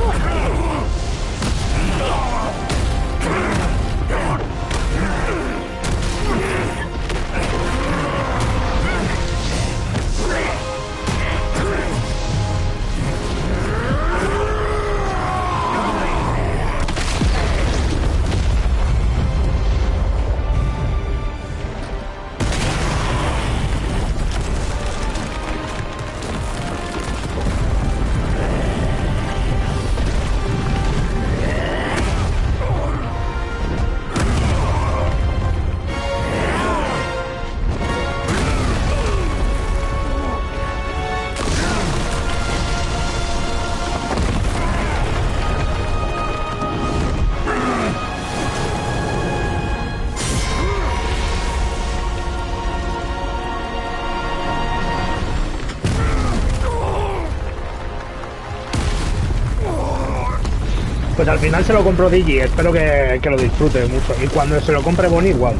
Speaker 1: Pues al final se lo compró Digi, espero que lo disfrute mucho. Y cuando se lo compre Bonnie, igual.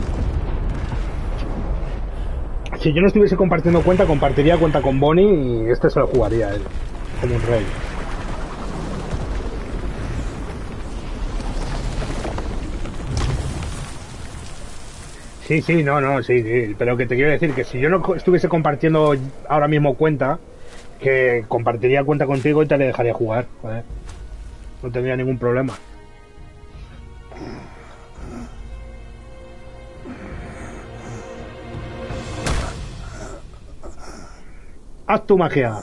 Speaker 1: Si yo no estuviese compartiendo cuenta, compartiría cuenta con Bonnie y este se lo jugaría a él, como un rey. Sí, no, sí, pero que te quiero decir que si yo no estuviese compartiendo ahora mismo cuenta, que compartiría cuenta contigo y te le dejaría jugar, ¿vale? No tendría ningún problema. Haz tu magia.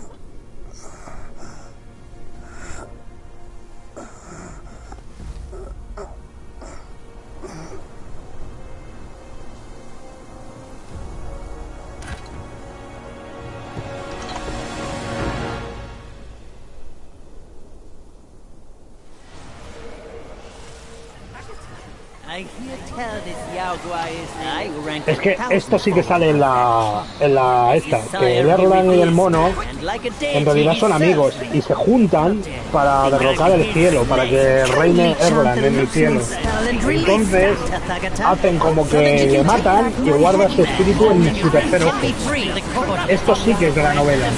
Speaker 1: Es que esto sí que sale en la esta, que el Erlang y el mono en realidad son amigos y se juntan para derrocar el cielo, para que reine Erlang en el cielo. Entonces hacen como que le matan y guarda su espíritu en su tercer ojo. Esto sí que es de la novela.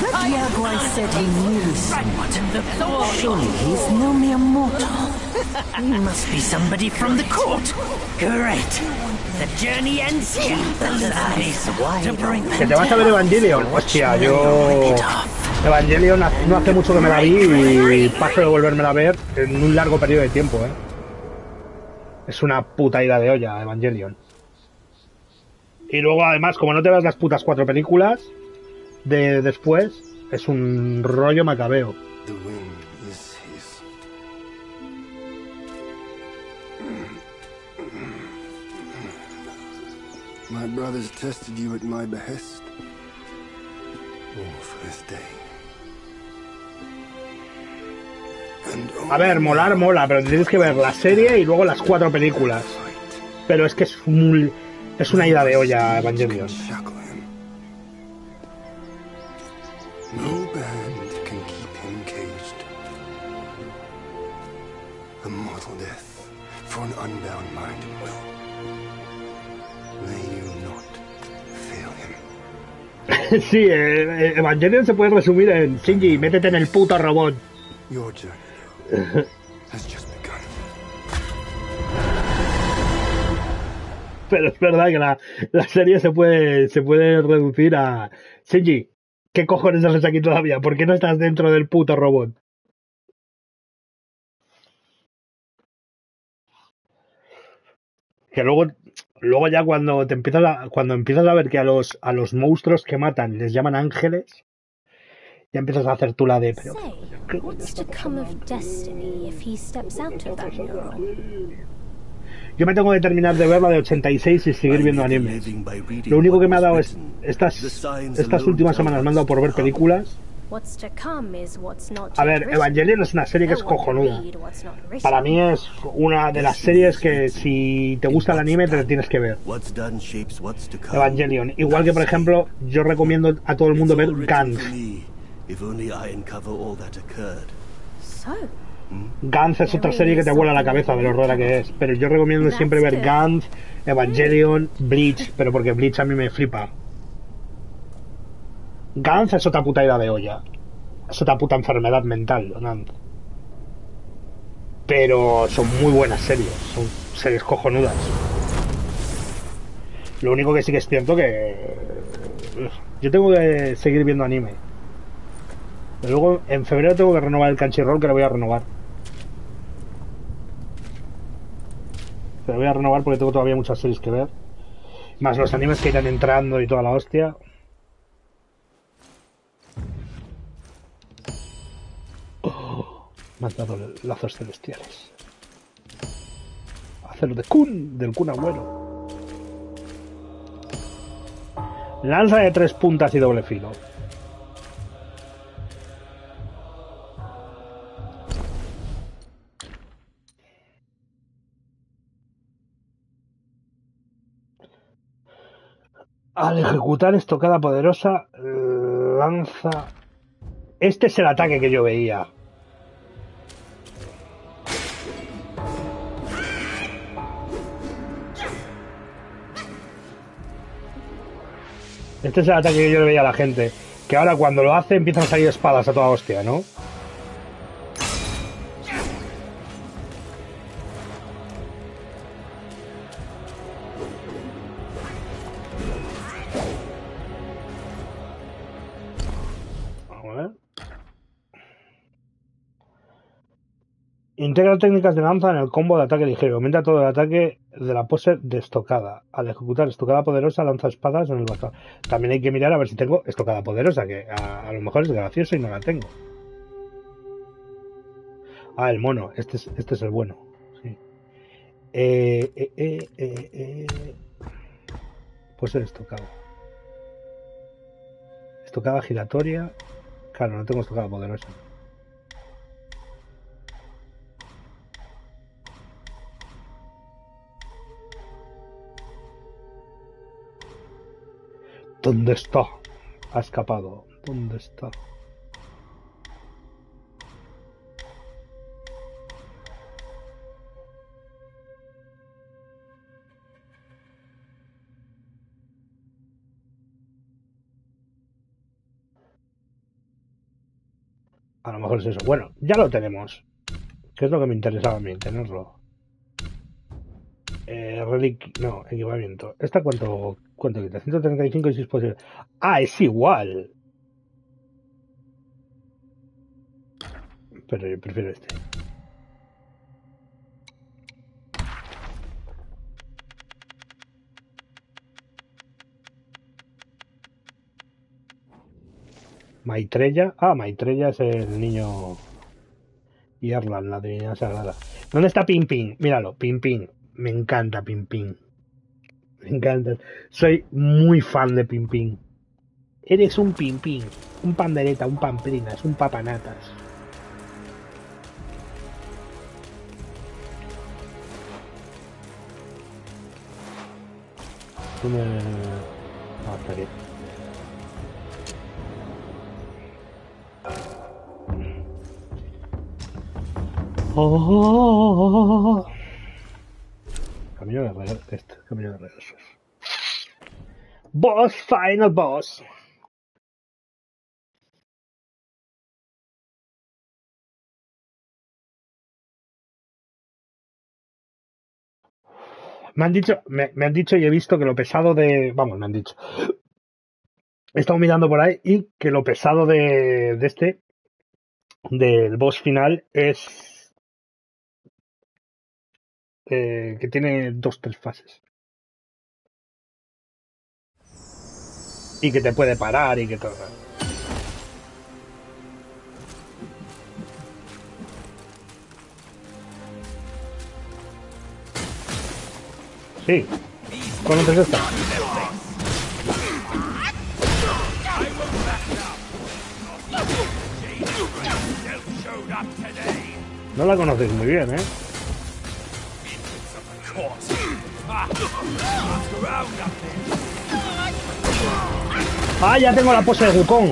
Speaker 6: He must be somebody from the court. Great. The journey ends here.
Speaker 1: Que te vas a ver Evangelion. Hostia, yo Evangelion no hace mucho que me la vi y paso de volvérmela a ver en un largo periodo de tiempo, ¿eh? Es una puta ida de olla Evangelion. Y luego además, como no te ves las putas 4 películas de después, es un rollo macabeo.
Speaker 4: My brothers tested you at my behest. All for this day.
Speaker 1: A ver, molar mola, pero tienes que ver la serie y luego las 4 películas. Pero es que es una ida de olla Evangelion.
Speaker 4: No band can keep him caged. A mortal death for an unbound mind and will. May you not
Speaker 1: Sí, Evangelion se puede resumir en Shinji, métete en el puto robot.
Speaker 4: Your journey has just begun.
Speaker 1: Pero es verdad que la serie se puede reducir a Shinji, ¿qué cojones haces aquí todavía? ¿Por qué no estás dentro del puto robot? Que luego ya cuando empiezas a ver que a los monstruos que matan les llaman ángeles, ya empiezas a hacer tú la de pero
Speaker 3: Say,
Speaker 1: ¿qué coño
Speaker 3: what's
Speaker 1: está
Speaker 3: to come
Speaker 1: pasando?
Speaker 3: of Destiny if he steps out of that neural?
Speaker 1: Yo me tengo que terminar de ver la de 86 y seguir viendo anime. Lo único que me ha dado es estas últimas semanas me han dado por ver películas.
Speaker 3: What's to come is what's not
Speaker 1: A ver,
Speaker 3: yet
Speaker 1: Evangelion es una serie que es
Speaker 3: written. No one
Speaker 1: cojonuda.
Speaker 3: can read what's not written.
Speaker 1: Para mí es una de las series que si te gusta el anime te tienes que ver.
Speaker 5: What's done shapes what's to come.
Speaker 1: Evangelion. Igual que por ejemplo, yo recomiendo a todo el mundo ver Gantz.
Speaker 5: If only I uncover all that occurred.
Speaker 3: So,
Speaker 1: Gantz es otra serie que te vuela la cabeza de lo rara que es. Pero yo recomiendo siempre ver Gantz, Evangelion, Bleach, pero porque Bleach a mí me flipa. Gantz es otra puta idea de olla. Es otra puta enfermedad mental, Gantz. Pero son muy buenas series. Son series cojonudas. Lo único que sí que es cierto que yo tengo que seguir viendo anime. Pero luego en febrero tengo que renovar el Crunchyroll, que lo voy a renovar. Pero voy a renovar porque tengo todavía muchas series que ver. Más los animes que irán entrando y toda la hostia. Oh, me han dado lazos celestiales. Hacerlo de Kun, del Kun Agüero. Lanza de 3 puntas y doble filo. Al ejecutar estocada poderosa, lanza... Este es el ataque que yo veía. Este es el ataque que yo le veía a la gente. Que ahora cuando lo hace empiezan a salir espadas a toda hostia, ¿no? Integra técnicas de lanza en el combo de ataque ligero. Aumenta todo el ataque de la pose de estocada. Al ejecutar estocada poderosa, lanza espadas en el bastón. También hay que mirar a ver si tengo estocada poderosa, que a lo mejor es gracioso y no la tengo. Ah, el mono. Este es el bueno. Sí. Pose de estocada. Estocada giratoria. Claro, no tengo estocada poderosa. ¿Dónde está? Ha escapado. ¿Dónde está? A lo mejor es eso. Bueno, ya lo tenemos. ¿Qué es lo que me interesaba a mí? Tenerlo. Relic... No, equipamiento. ¿Esta cuánto quita? 135 y 6 posibles. Ah, es igual. Pero yo prefiero este. Maitreya. Ah, Maitreya es el niño... Y Erlan, la divinidad sagrada. ¿Dónde está Pimpin? Míralo, Pimpin. Me encanta Pimpin. Me encanta. Soy muy fan de Pimpin. Eres un Pimpin. Un pandereta, un pamplinas, un papanatas. Ah, está bien. Oh. Camino de regresos. Camino de regresos. Boss, final boss. Me han dicho y he visto que lo pesado de... Vamos, me han dicho. He estado mirando por ahí y que lo pesado del boss final es... que tiene 2-3 fases. Y que te puede parar y que todo. Sí. ¿Conoces esta? No la conoces muy bien, ¿eh? ¡Ah, ya tengo la pose de Wukong!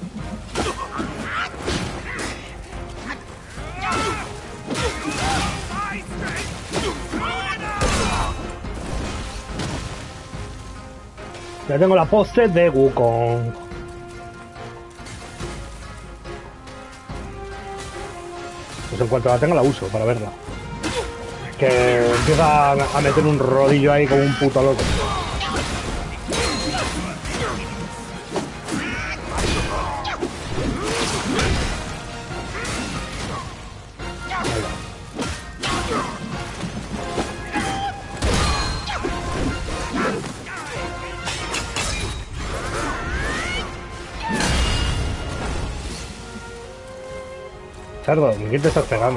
Speaker 1: Ya tengo la pose de Wukong. Pues en cuanto la tenga la uso para verla. Que empieza a meter un rodillo ahí como un puto loco. Cerdo, ¿quién te estás pegando?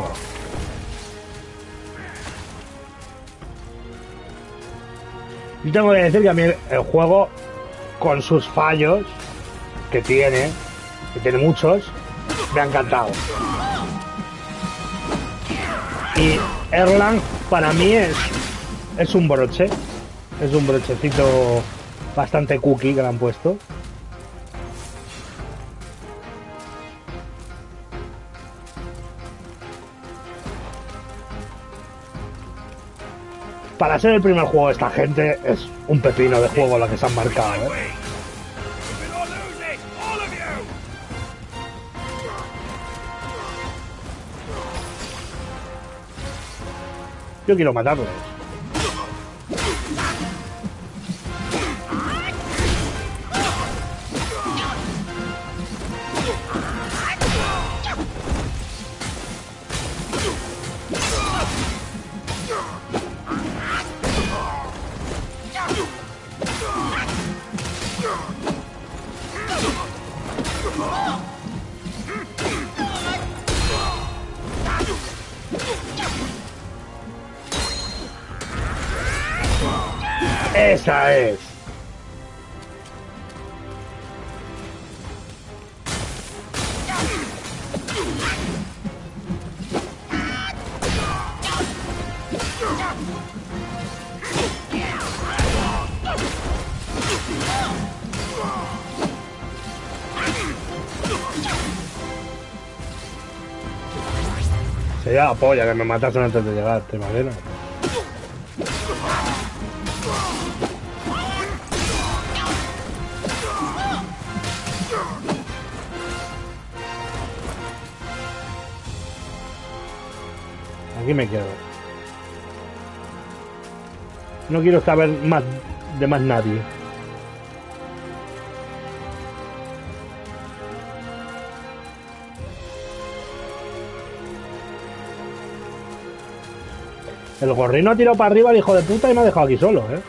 Speaker 1: Yo tengo que decir que a mí el juego, con sus fallos que tiene muchos, me ha encantado. Y Erlang para mí es un broche, es un brochecito bastante cookie que le han puesto. Para ser el primer juego de esta gente, es un pepino de juego lo que se han marcado, ¿eh? Yo quiero matarlos. Esa es. Sería la polla que me matasen antes de llegar, ¿te imaginas? Aquí me quedo. No quiero saber más de más nadie. El gorrino ha tirado para arriba al hijo de puta y me ha dejado aquí solo, ¿eh?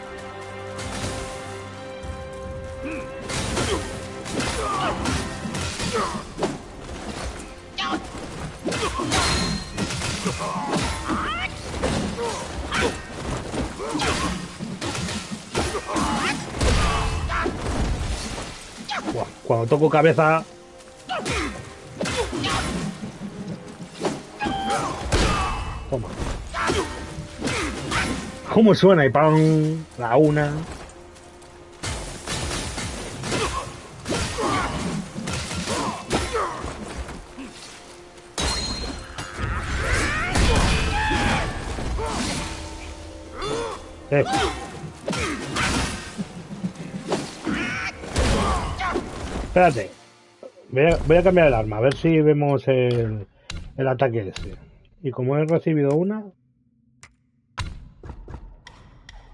Speaker 1: Buah, cuando toco cabeza... Toma. ¿Cómo suena? Y ¡pam! La una. Espérate. Voy a cambiar el arma, a ver si vemos el ataque ese. Y como he recibido una...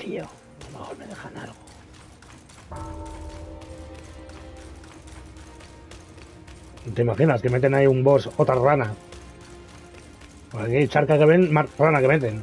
Speaker 1: tío. A lo mejor me dejan algo. ¿Te imaginas que meten ahí un boss, otra rana? Aquí charca que ven, más rana que meten.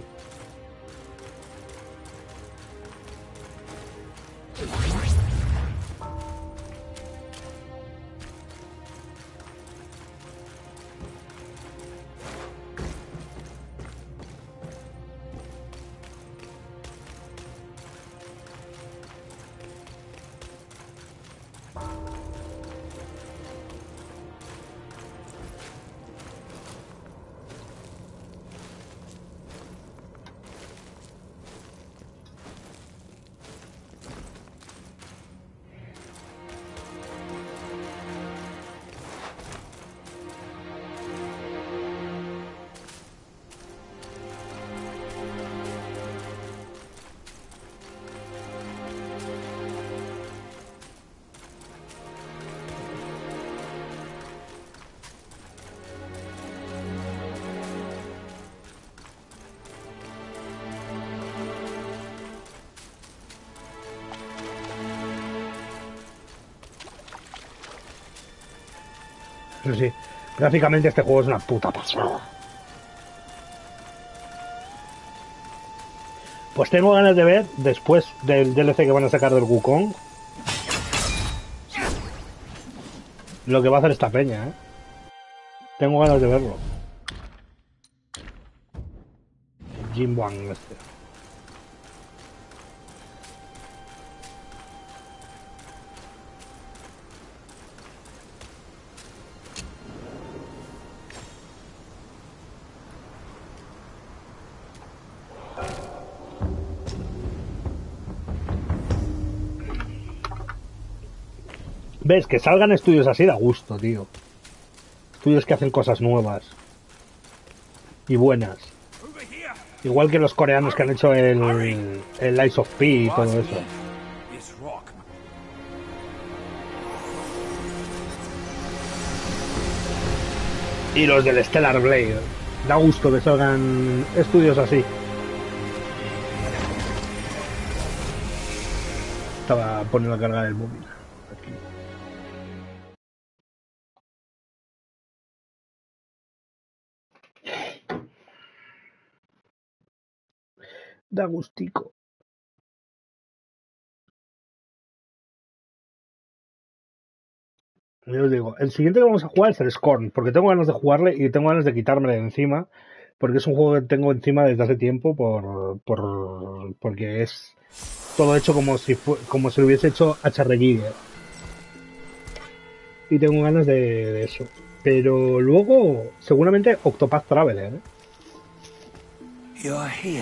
Speaker 1: Eso sí, gráficamente este juego es una puta pasada. Pues tengo ganas de ver, después del DLC que van a sacar del Wukong, lo que va a hacer esta peña, ¿eh? Tengo ganas de verlo. Jim Wang este. ¿Ves? Que salgan estudios así da gusto, tío. Estudios que hacen cosas nuevas. Y buenas. Igual que los coreanos que han hecho el Lies of P y todo eso. Y los del Stellar Blade. Da gusto que salgan estudios así. Estaba poniendo a cargar el móvil. Aquí. Da gustico. Yo os digo, el siguiente que vamos a jugar es el Scorn, porque tengo ganas de jugarle y tengo ganas de quitármelo de encima, porque es un juego que tengo encima desde hace tiempo porque es todo hecho como si lo hubiese hecho HRG. Y tengo ganas de eso. Pero luego, seguramente Octopath Traveler, ¿eh?
Speaker 2: You're here.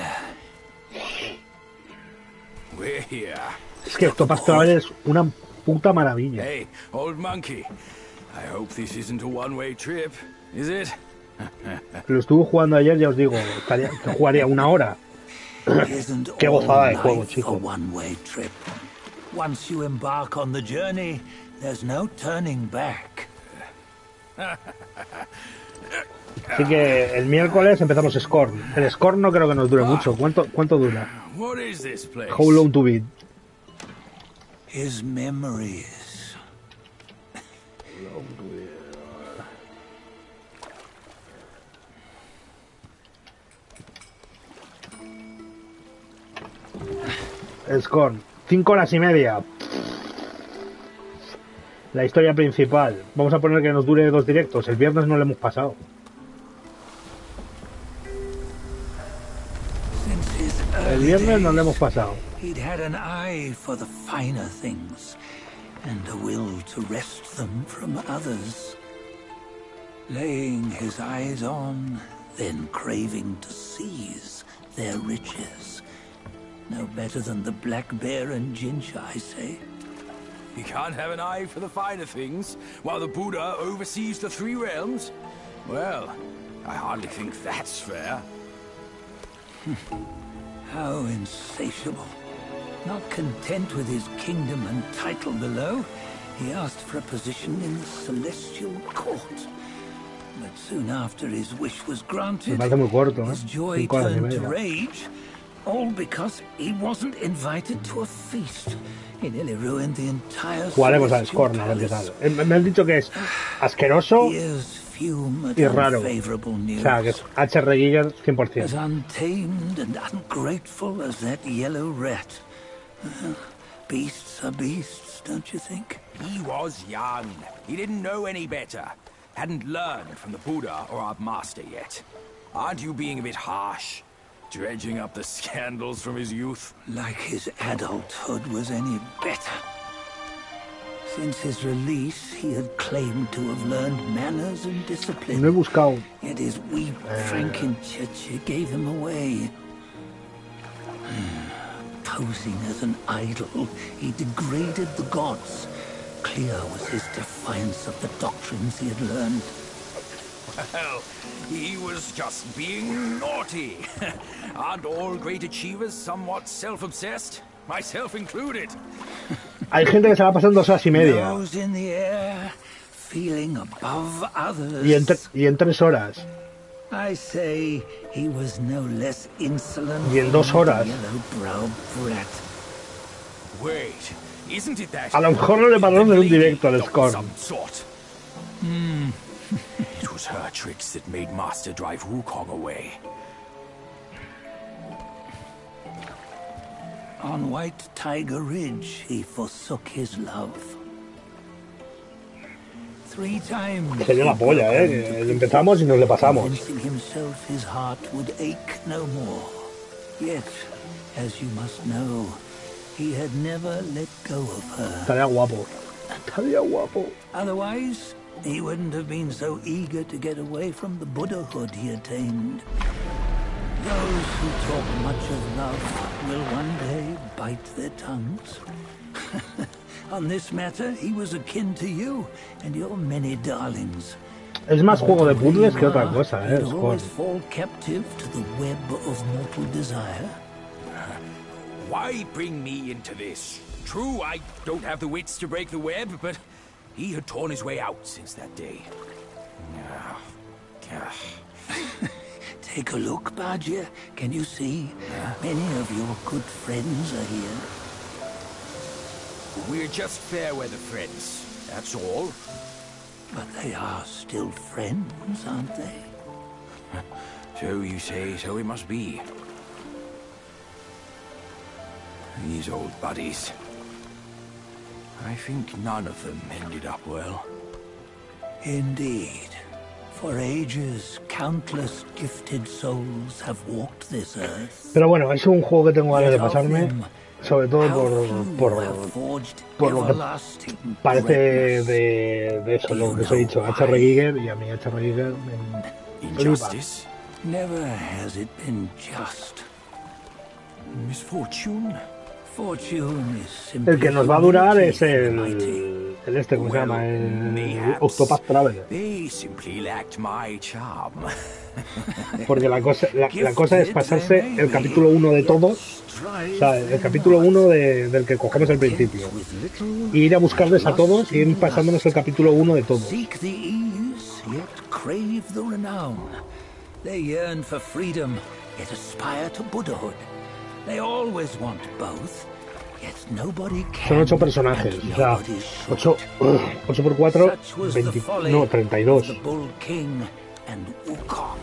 Speaker 2: We're here.
Speaker 1: Es que Octopath Traveler es una puta maravilla.
Speaker 2: Hey, old monkey. I hope this isn't a one-way trip, is it?
Speaker 1: Lo estuve jugando ayer, ya os digo, que jugaría una hora. Qué gozada de juego, chico.
Speaker 6: Once you embark on the journey, there's no turning back.
Speaker 1: Así que el miércoles empezamos Scorn. El Scorn no creo que nos dure mucho. ¿Cuánto dura?
Speaker 2: What is this place?
Speaker 1: How long to beat?
Speaker 6: His memories.
Speaker 1: Scorn, 5 horas y media. La historia principal. Vamos a poner que nos dure 2 directos. El viernes no lo hemos pasado. El viernes no lo hemos pasado.
Speaker 6: He'd had an eye for the finer things and a will to wrest them from others. Laying his eyes on, then craving to seize their riches. No better than the Black Bear and Jincha, I say.
Speaker 2: You can't have an eye for the finer things, while the Buddha oversees the 3 realms? Well, I hardly think that's fair.
Speaker 6: How insatiable. Not content with his kingdom and title below, he asked for a position in the celestial court. But soon after his wish was granted,
Speaker 1: Me parece muy corto, ¿eh?
Speaker 6: his joy
Speaker 1: 5 horas y
Speaker 6: turned to
Speaker 1: media.
Speaker 6: rage All because he wasn't invited to a feast. He nearly ruined the entire
Speaker 1: Jugaremos a
Speaker 6: Celestial
Speaker 1: Scorn, a ver qué tal.
Speaker 6: Palace.
Speaker 1: Me han dicho que es asqueroso
Speaker 6: Ears fume at
Speaker 1: y raro.
Speaker 6: unfavorable
Speaker 1: O
Speaker 6: news.
Speaker 1: sea, que es H.R. Giger
Speaker 6: As
Speaker 1: 100%.
Speaker 6: untamed and ungrateful as that yellow rat. Beasts are beasts, don't you think?
Speaker 2: He was young. He didn't know any better. Hadn't learned from the Buddha or our master yet. Aren't you being a bit harsh? Dredging up the scandals from his youth?
Speaker 6: Like his adulthood was any better. Since his release, he had claimed to have learned manners and discipline.
Speaker 1: No he buscado.
Speaker 6: Yet his weak Frankenchurch gave him away. Posing as an idol, he degraded the gods. Clear was his defiance of the doctrines he had learned.
Speaker 2: Well, he was just being naughty. Aren't all great achievers somewhat self-obsessed? Myself included.
Speaker 1: Hay gente que se va pasando 2 horas y media.
Speaker 6: Nose in the air, feeling above others.
Speaker 1: Y en 3 horas.
Speaker 6: I say he was no less insolent
Speaker 1: Y en 2 horas.
Speaker 6: than the yellow-browed brat.
Speaker 2: Wait, isn't it that?
Speaker 1: A lo mejor no le pararon en un directo al Scorn.
Speaker 2: Some sort. It was her tricks that made Master drive Wukong away.
Speaker 6: On White Tiger Ridge, he forsook his love. 3 times.
Speaker 1: Sería la polla, que empezamos y nos le pasamos.
Speaker 6: Convincing himself his heart would ache no more. Yet, as you must know, he had never let go of her.
Speaker 1: Estaría guapo. Estaría guapo.
Speaker 6: Otherwise, he wouldn't have been so eager to get away from the Buddhahood he attained. Those who talk much of love will one day bite their tongues. On this matter, he was akin to you and your many darlings.
Speaker 1: Es más juego de puzzles que otra cosa,
Speaker 6: You'd
Speaker 1: Scorn.
Speaker 6: always fall captive to the web of mortal desire.
Speaker 2: Why bring me into this? True, I don't have the wits to break the web, but he had torn his way out since that day.
Speaker 6: Take a look, Badger. Can you see? Many of your good friends are here.
Speaker 2: We're just fair weather friends, that's all.
Speaker 6: But they are still friends, aren't they?
Speaker 2: So you say, so it must be. These old buddies. I think none of them ended up well.
Speaker 6: Indeed. For ages, countless gifted souls have walked this earth.
Speaker 1: Pero bueno, es un juego que tengo ganas de
Speaker 6: Yet of
Speaker 1: pasarme.
Speaker 6: them,
Speaker 1: Sobre todo
Speaker 6: how few
Speaker 1: por
Speaker 6: have forged
Speaker 1: por lo que
Speaker 6: everlasting
Speaker 1: parece
Speaker 6: greatness.
Speaker 1: de eso, lo que os he dicho, H.R. Giger, y a mí H.R. Giger me flipa.
Speaker 2: Injustice?
Speaker 6: Never has it been just.
Speaker 2: Misfortune?
Speaker 6: Fortune is simply
Speaker 1: El que nos va a durar es
Speaker 6: mighty.
Speaker 1: el este, ¿cómo se llama? El
Speaker 2: Mayhaps.
Speaker 1: Octopath Traveler.
Speaker 2: They simply lacked my charm.
Speaker 1: Porque la cosa es pasarse el capítulo 1 de todos, o sea, el capítulo 1 del que cogemos al principio. Y ir a buscarles a todos y ir pasándonos el capítulo 1 de todos.
Speaker 6: Seek the ease, yet crave the renown. They yearn for freedom, yet aspire to Buddhahood. They always want both, yet nobody can.
Speaker 1: Son 8 personajes,
Speaker 6: and
Speaker 1: o sea,
Speaker 6: nobody should.
Speaker 1: 8 por 4,
Speaker 6: Such was the
Speaker 1: 20,
Speaker 6: folly
Speaker 1: no,
Speaker 6: of
Speaker 1: 32.
Speaker 6: the Bull King and Wukong.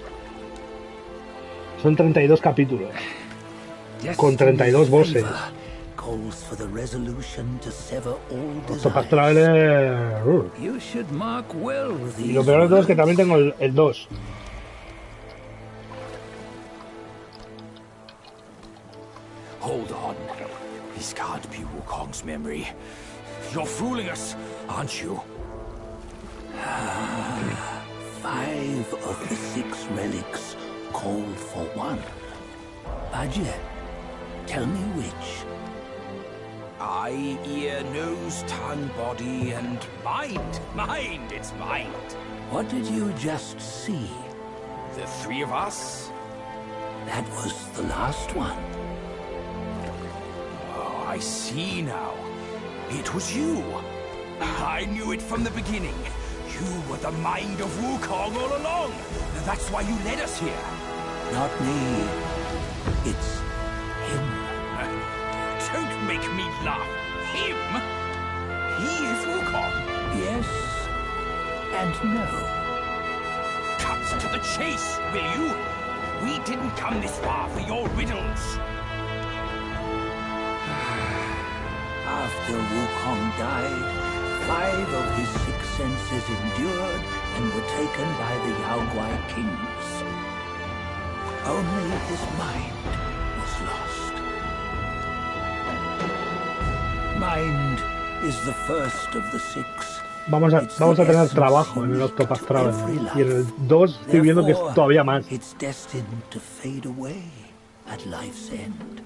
Speaker 1: Son 32 capítulos. Con 32 bosses.
Speaker 6: Calls for the resolution to sever all
Speaker 1: Octopath
Speaker 6: desires.
Speaker 1: Traveler.
Speaker 6: You should mark well
Speaker 1: Y
Speaker 6: these
Speaker 1: lo peor de todo es que
Speaker 6: words.
Speaker 1: también tengo el 2.
Speaker 2: Hold on. This can't be Wukong's memory. You're fooling us, aren't you?
Speaker 6: 5 of the 6 relics call for one. Badger, tell me which.
Speaker 2: Eye, ear, nose, tongue, body, and mind. Mind, it's mind.
Speaker 6: What did you just see?
Speaker 2: The 3 of us?
Speaker 6: That was the last one.
Speaker 2: Oh, I see now. It was you. I knew it from the beginning. You were the mind of Wukong all along. That's why you led us here.
Speaker 6: Not me. It's him.
Speaker 2: Don't make me laugh. Him? He is Wukong.
Speaker 6: Yes and no.
Speaker 2: Cut to the chase, will you? We didn't come this far for your riddles.
Speaker 6: After Wukong died, 5 of his 6 senses endured and were taken by the Yao Guai kings. Only his mind was lost. Mind is the first of the 6.
Speaker 1: Vamos a tener trabajo en el Octopath Traveler. Y en el 2 estoy viendo que es todavía más.
Speaker 6: It's destined to fade away at life's end.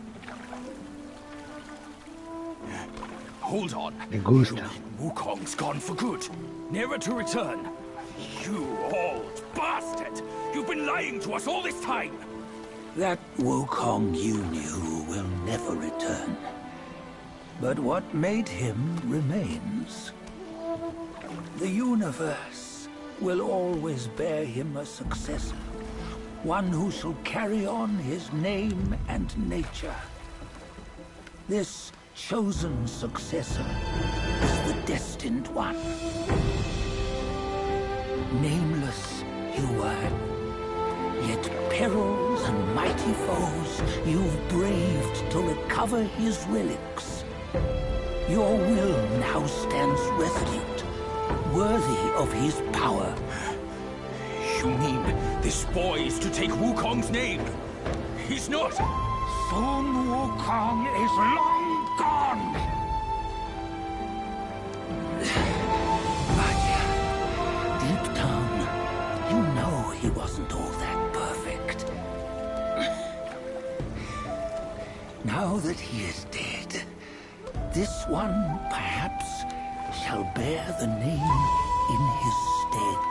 Speaker 2: Hold on.
Speaker 1: Me gusta.
Speaker 2: Wukong's gone for good, never to return. You old bastard! You've been lying to us all this time!
Speaker 6: That Wukong you knew will never return. But what made him remains. The universe will always bear him a successor. One who shall carry on his name and nature. This chosen successor is the destined one. Nameless you were, yet perils and mighty foes you've braved to recover his relics. Your will now stands resolute, worthy of his power.
Speaker 2: You mean this boy is to take Wukong's name? He's not!
Speaker 6: Sun Wukong is long gone! But deep down, you know he wasn't all that perfect. Now that he is dead, this one, perhaps, shall bear the name in his stead.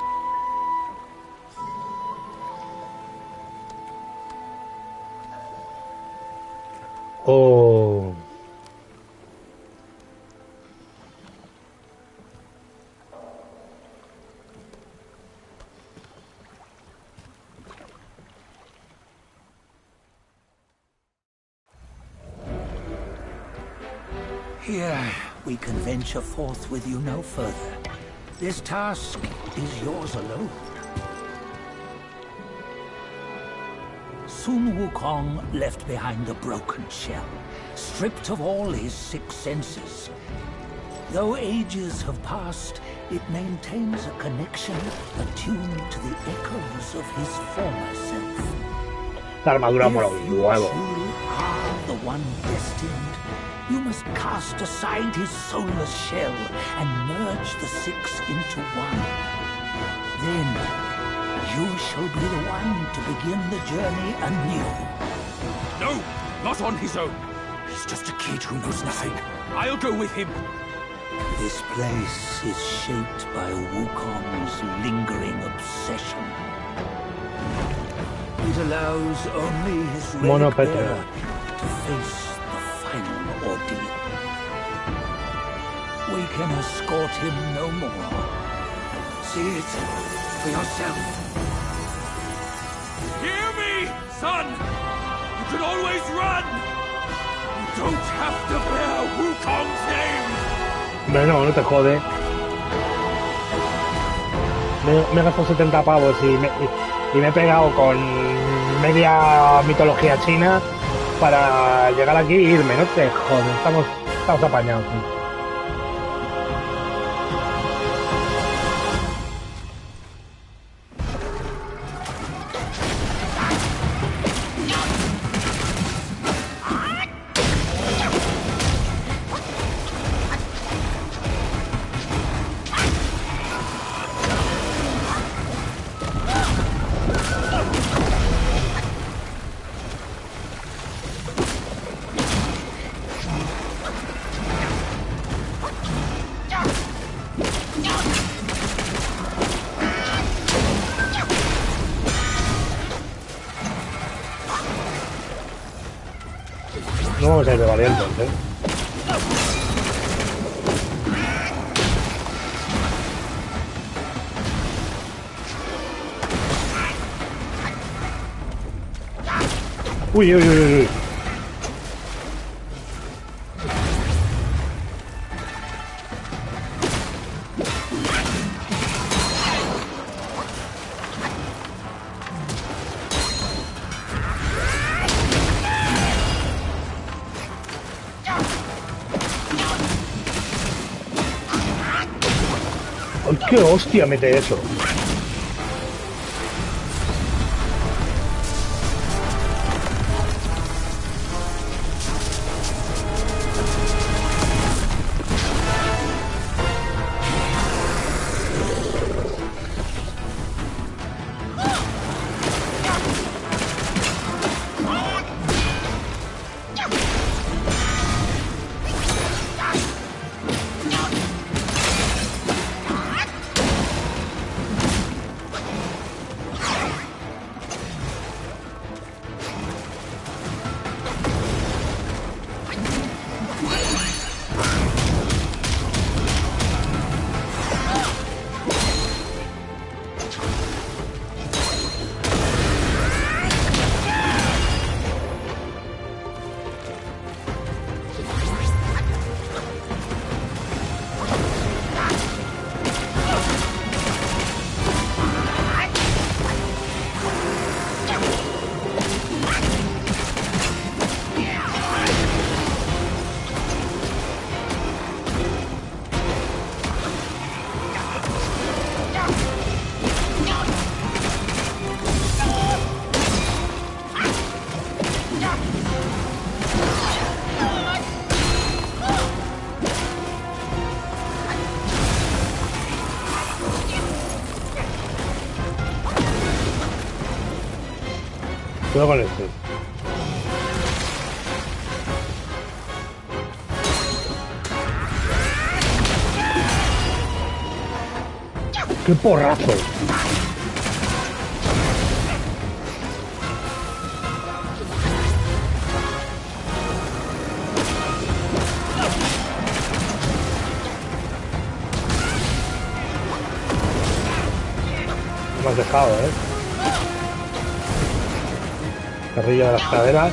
Speaker 1: Oh.
Speaker 6: Here, we can venture forth with you no further. This task is yours alone. Sun Wukong left behind a broken shell, stripped of all his 6 senses. Though ages have passed, it maintains a connection attuned to the echoes of his former self.
Speaker 1: La armadura mola
Speaker 6: If
Speaker 1: un
Speaker 6: you
Speaker 1: huevo.
Speaker 6: truly are the one destined, you must cast aside his soulless shell and merge the 6 into one. Then you shall be the one to begin the journey anew.
Speaker 2: No! Not on his own! He's just a kid who knows nothing. I'll go with him.
Speaker 6: This place is shaped by Wukong's lingering obsession. It allows only his
Speaker 1: Mono
Speaker 6: relic
Speaker 1: Peter.
Speaker 6: bearer to face the final ordeal. We can escort him no more. See it for yourself.
Speaker 2: Hear me, son! You can always run! You don't have to bear Wukong's name!
Speaker 1: Bueno, no te jode. Me he gastado 70 pavos y me he pegado con media mitología china para llegar aquí e irme, no te jode. Estamos apañados. Tío. No vamos a ir de valientes, ¿eh? Uy, uy, uy, uy. ¡Ay, qué hostia mete eso! Cuidado con este. ¡Qué porrazo! Me has dejado, Carrillo de las caderas.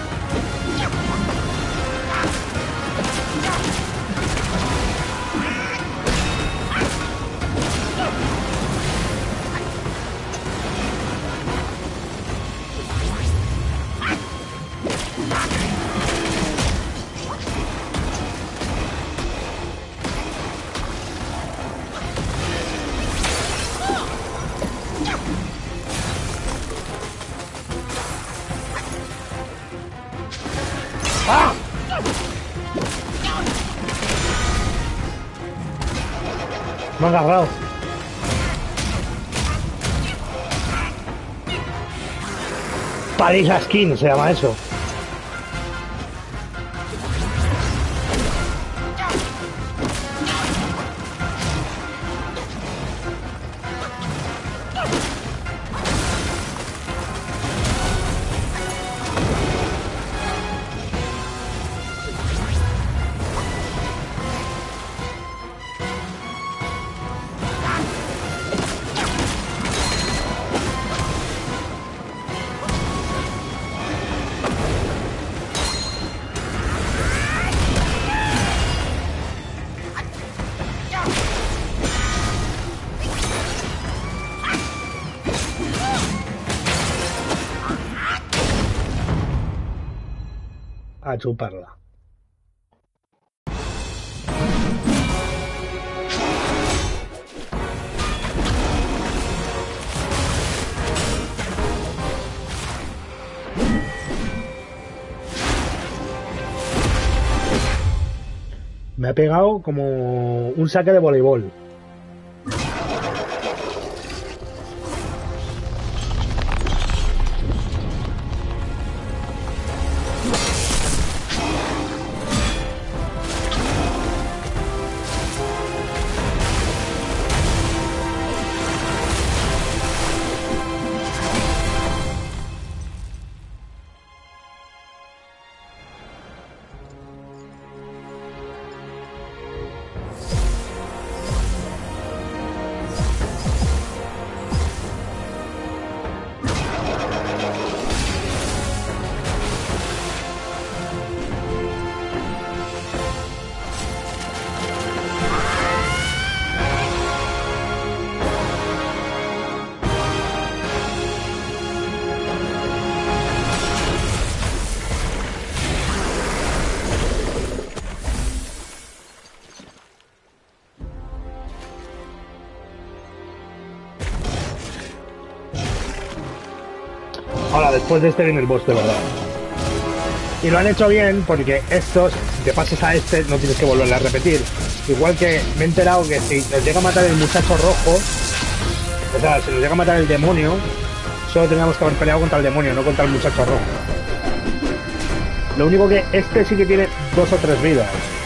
Speaker 1: ¡Ah! Me ha agarrado. Paliza skin se llama eso. A chuparla. Me ha pegado como un saque de voleibol. Ahora, después de este viene el boss de verdad. Y lo han hecho bien porque estos, si te pasas a este, no tienes que volverle a repetir. Igual que me he enterado que si nos llega a matar el muchacho rojo, o sea, si nos llega a matar el demonio, solo teníamos que haber peleado contra el demonio, no contra el muchacho rojo. Lo único que este sí que tiene 2 o 3 vidas.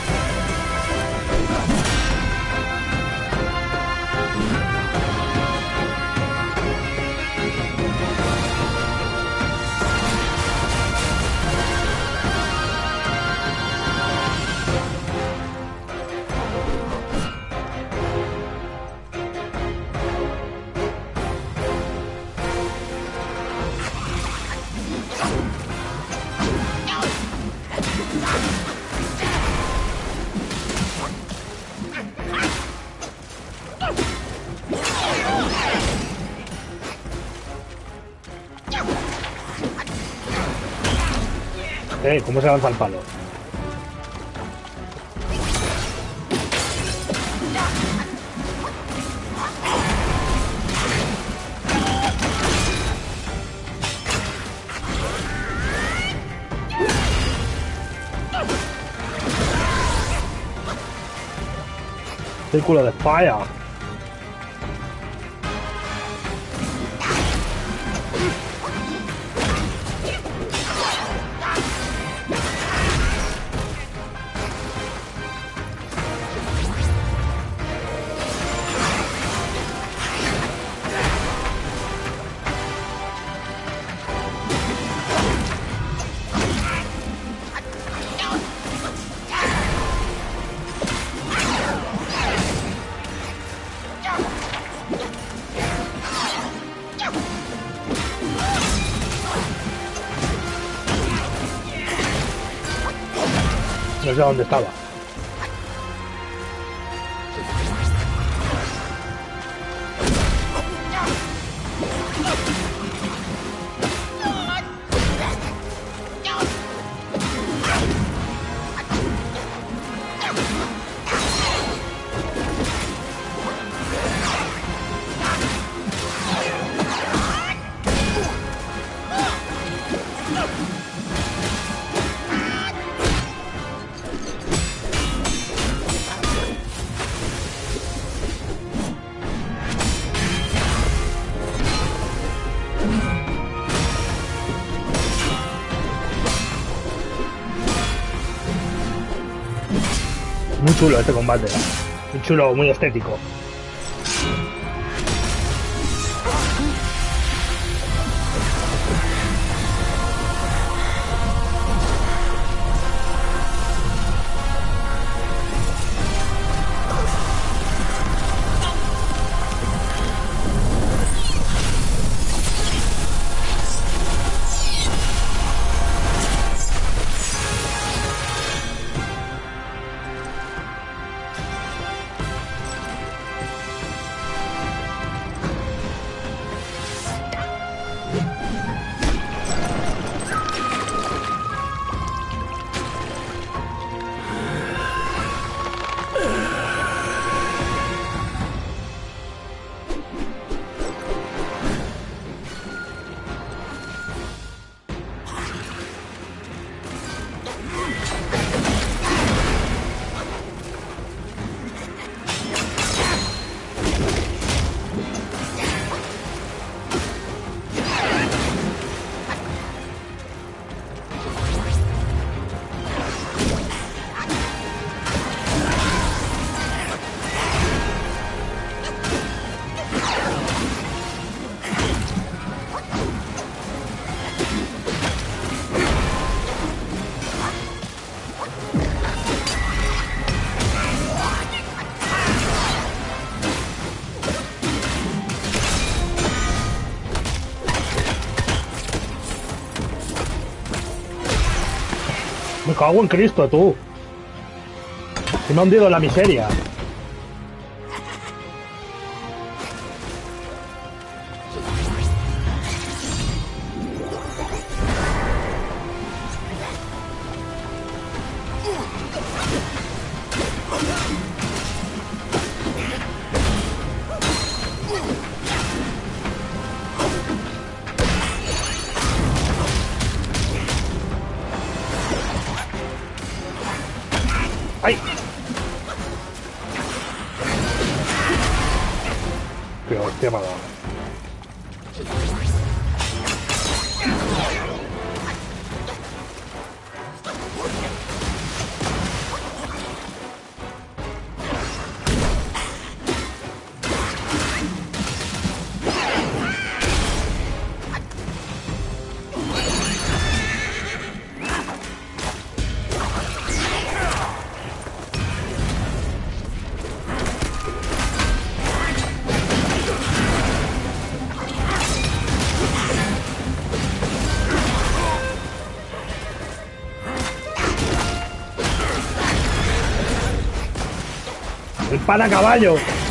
Speaker 1: ¿Cómo se lanza el palo? Círculo de fire. No sé dónde estaba. Muy chulo este combate, muy chulo, muy estético. Me cago en Cristo, tú. Se me ha hundido la miseria. Pero hostia me ha dado. ¡El para caballo!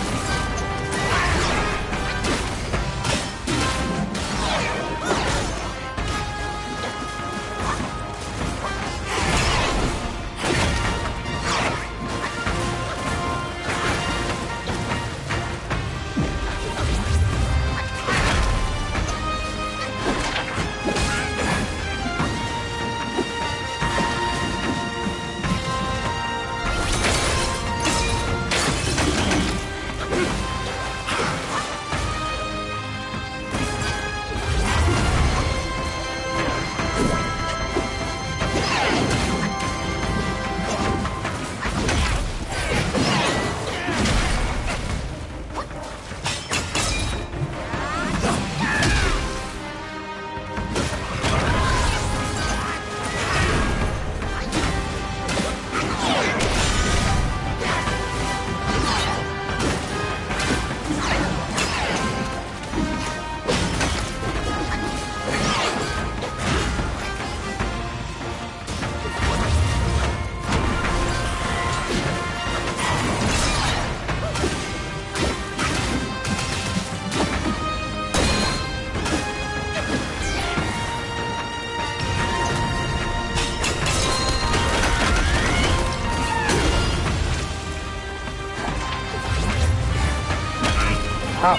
Speaker 1: Ah.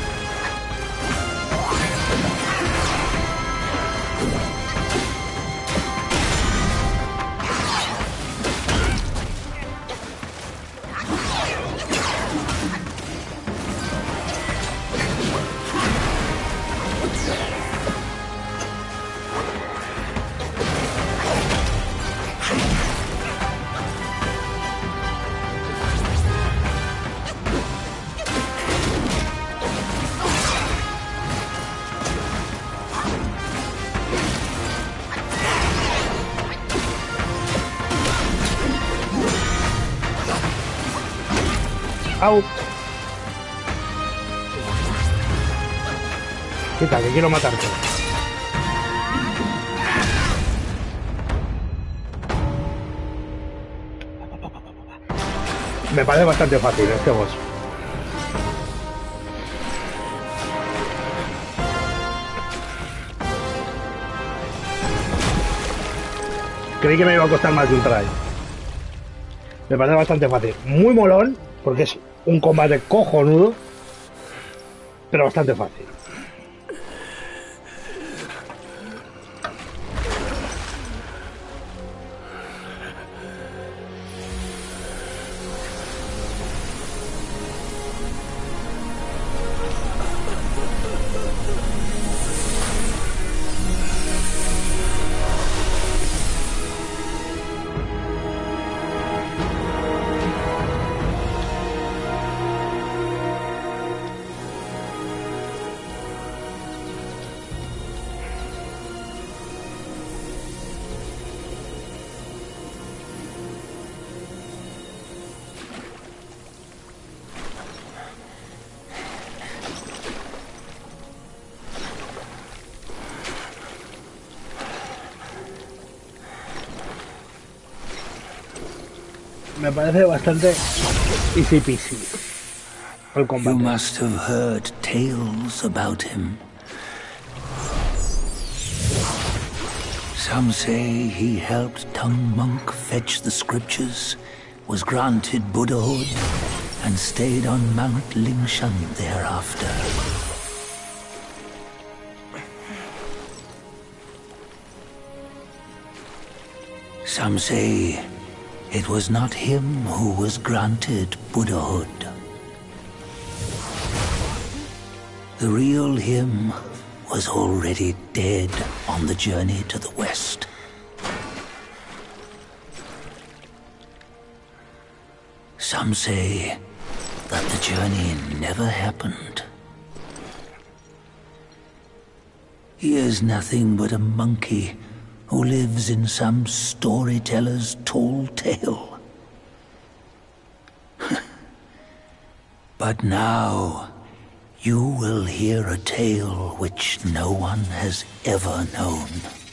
Speaker 1: Au. Quita, que quiero matarte. Me parece bastante fácil este boss. Creí que me iba a costar más de un try. Me parece bastante fácil. Muy molón, porque es un combate cojonudo, pero bastante fácil. Me parece bastante easy peasy el combate.
Speaker 6: You must have heard tales about him. Some say he helped Tung Monk fetch the scriptures, was granted Buddhahood, and stayed on Mount Lingshan thereafter. Some say it was not him who was granted Buddhahood. The real him was already dead on the journey to the west. Some say that the journey never happened. He is nothing but a monkey who lives in some storyteller's tall tale. But now, you will hear a tale which no one has ever known.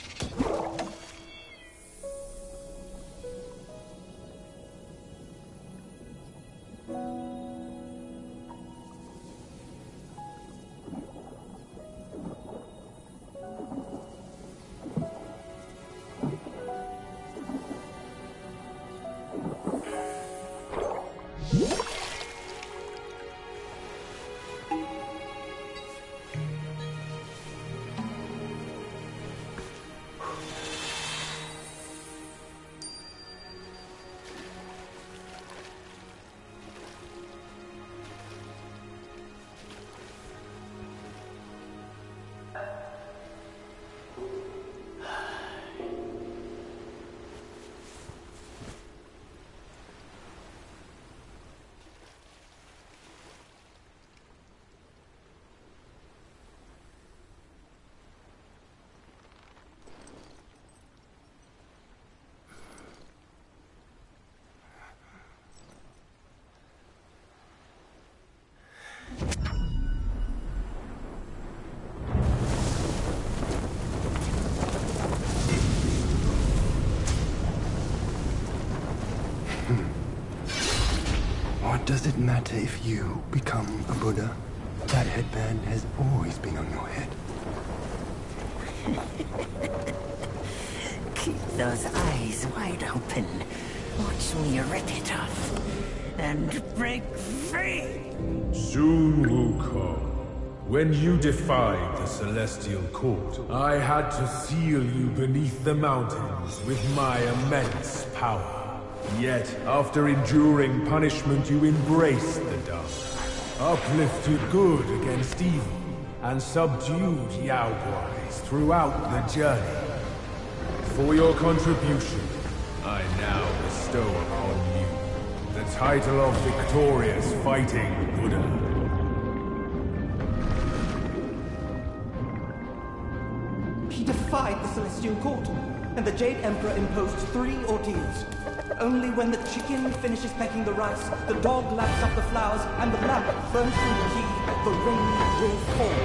Speaker 4: What does it matter if you become a Buddha? That headband has always been on your head.
Speaker 7: Keep those eyes wide open. Watch me rip it off. And break free!
Speaker 8: Sun Wukong, when you defied the Celestial Court, I had to seal you beneath the mountains with my immense power. Yet, after enduring punishment, you embraced the dark, uplifted good against evil, and subdued Yao Guais throughout the journey. For your contribution, I now bestow upon you the title of Victorious Fighting Buddha.
Speaker 9: He defied the Celestial Court, and the Jade Emperor imposed 3 ordeals. Only when the chicken finishes pecking the rice, the dog laps up the flowers, and the lamp burns through the key, the rain will fall.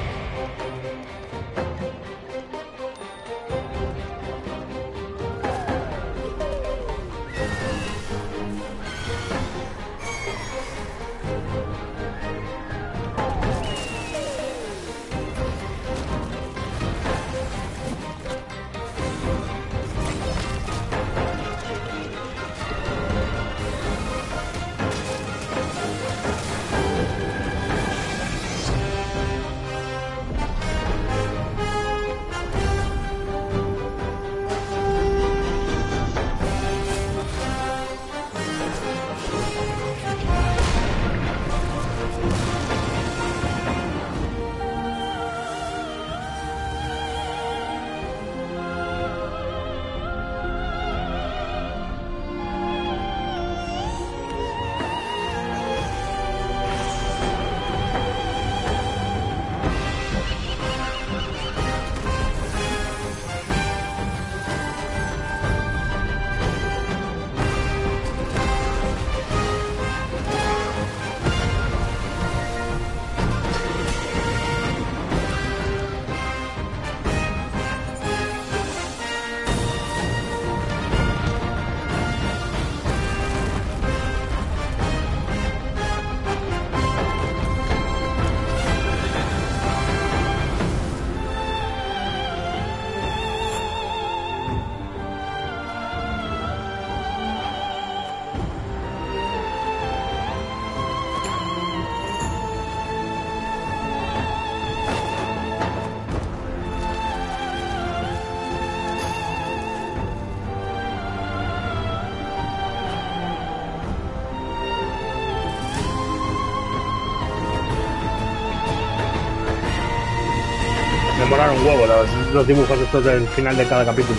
Speaker 1: me molaron un huevo los dibujos estos del final de cada capítulo.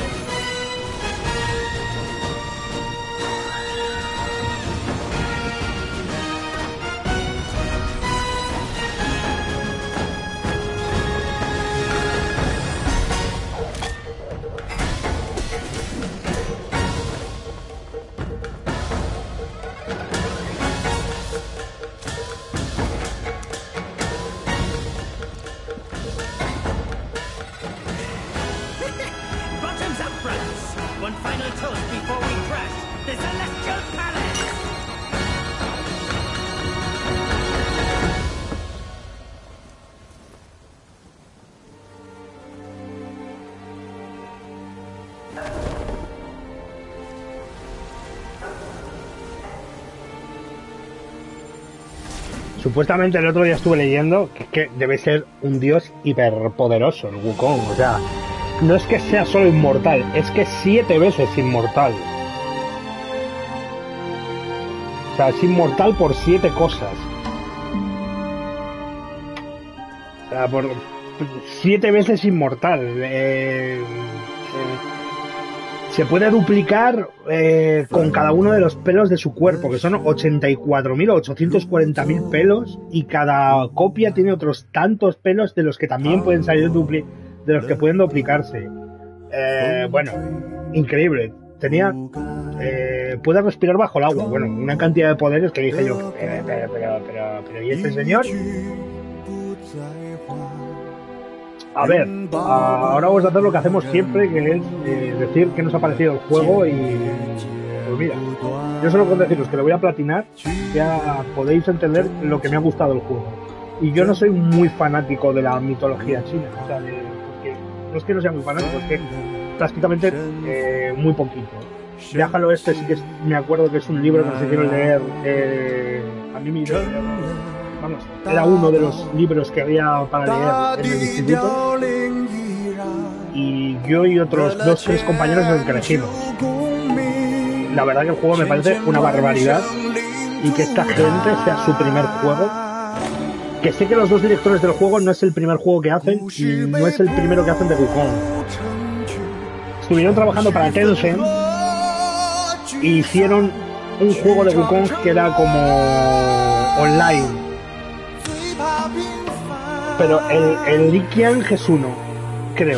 Speaker 7: Bottoms up, brothers! One final toast before we crash the Celestial Palace!
Speaker 1: Supuestamente el otro día estuve leyendo que es que debe ser un dios hiperpoderoso el Wukong, o sea, no es que sea solo inmortal, es que es 7 veces inmortal. O sea, es inmortal por 7 cosas. O sea, por 7 veces inmortal. Se puede duplicar con cada uno de los pelos de su cuerpo, que son 84.000 o 840.000 pelos, y cada copia tiene otros tantos pelos de los que también pueden salir de los que pueden duplicarse. Bueno, increíble. Tenía puede respirar bajo el agua. Bueno, una cantidad de poderes que dije yo, pero ¿y este señor? A ver, ahora vamos a hacer lo que hacemos siempre, que es decir qué nos ha parecido el juego. Y pues mira, yo solo con deciros que lo voy a platinar, ya podéis entender lo que me ha gustado el juego. Y yo no soy muy fanático de la mitología china, o sea, porque no es que no sea muy fanático, es que prácticamente muy poquito. Viaja al Oeste sí que me acuerdo que es un libro que nos hicieron leer a mí mismo. Vamos, era uno de los libros que había para leer en el instituto, y yo y otros 2-3 compañeros en el que elegimos. La verdad que el juego me parece una barbaridad, y que esta gente sea su primer juego, que sé que los 2 directores del juego no es el primer juego que hacen y no es el primero que hacen de Wukong. Estuvieron trabajando para Tencent y hicieron un juego de Wukong que era como online. Pero el Li Qiang es uno, creo.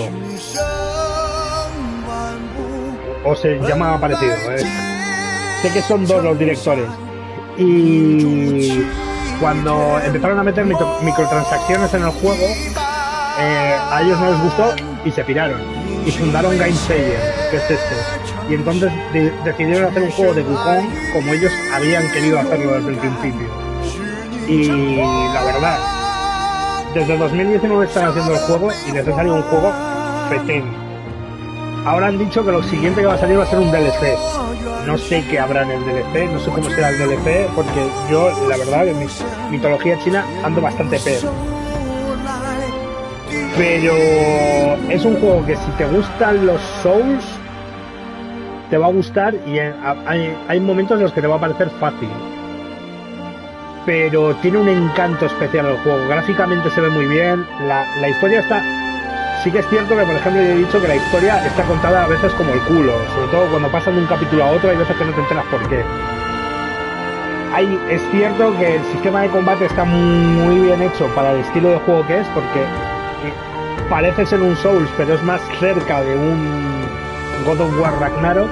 Speaker 1: O se llama parecido. Sé que son 2 los directores. Y cuando empezaron a meter microtransacciones en el juego, a ellos no les gustó y se piraron. Y fundaron Game Savior, que es este. Y entonces decidieron hacer un juego de Wukong como ellos habían querido hacerlo desde el principio. Y la verdad, desde 2019 están haciendo el juego y les ha salido un juego fetén. Ahora han dicho que lo siguiente que va a salir va a ser un DLC. No sé qué habrá en el DLC, no sé cómo será el DLC, porque yo, la verdad, en mi mitología china ando bastante peor. Pero es un juego que si te gustan los Souls, te va a gustar, y hay momentos en los que te va a parecer fácil. Pero tiene un encanto especial el juego. Gráficamente se ve muy bien. La historia está... Sí que es cierto que, por ejemplo, yo he dicho que la historia está contada a veces como el culo. Sobre todo cuando pasan de un capítulo a otro, hay veces que no te enteras por qué. Es cierto que el sistema de combate está muy bien hecho para el estilo de juego que es, porque parece ser un Souls, pero es más cerca de un God of War Ragnarok.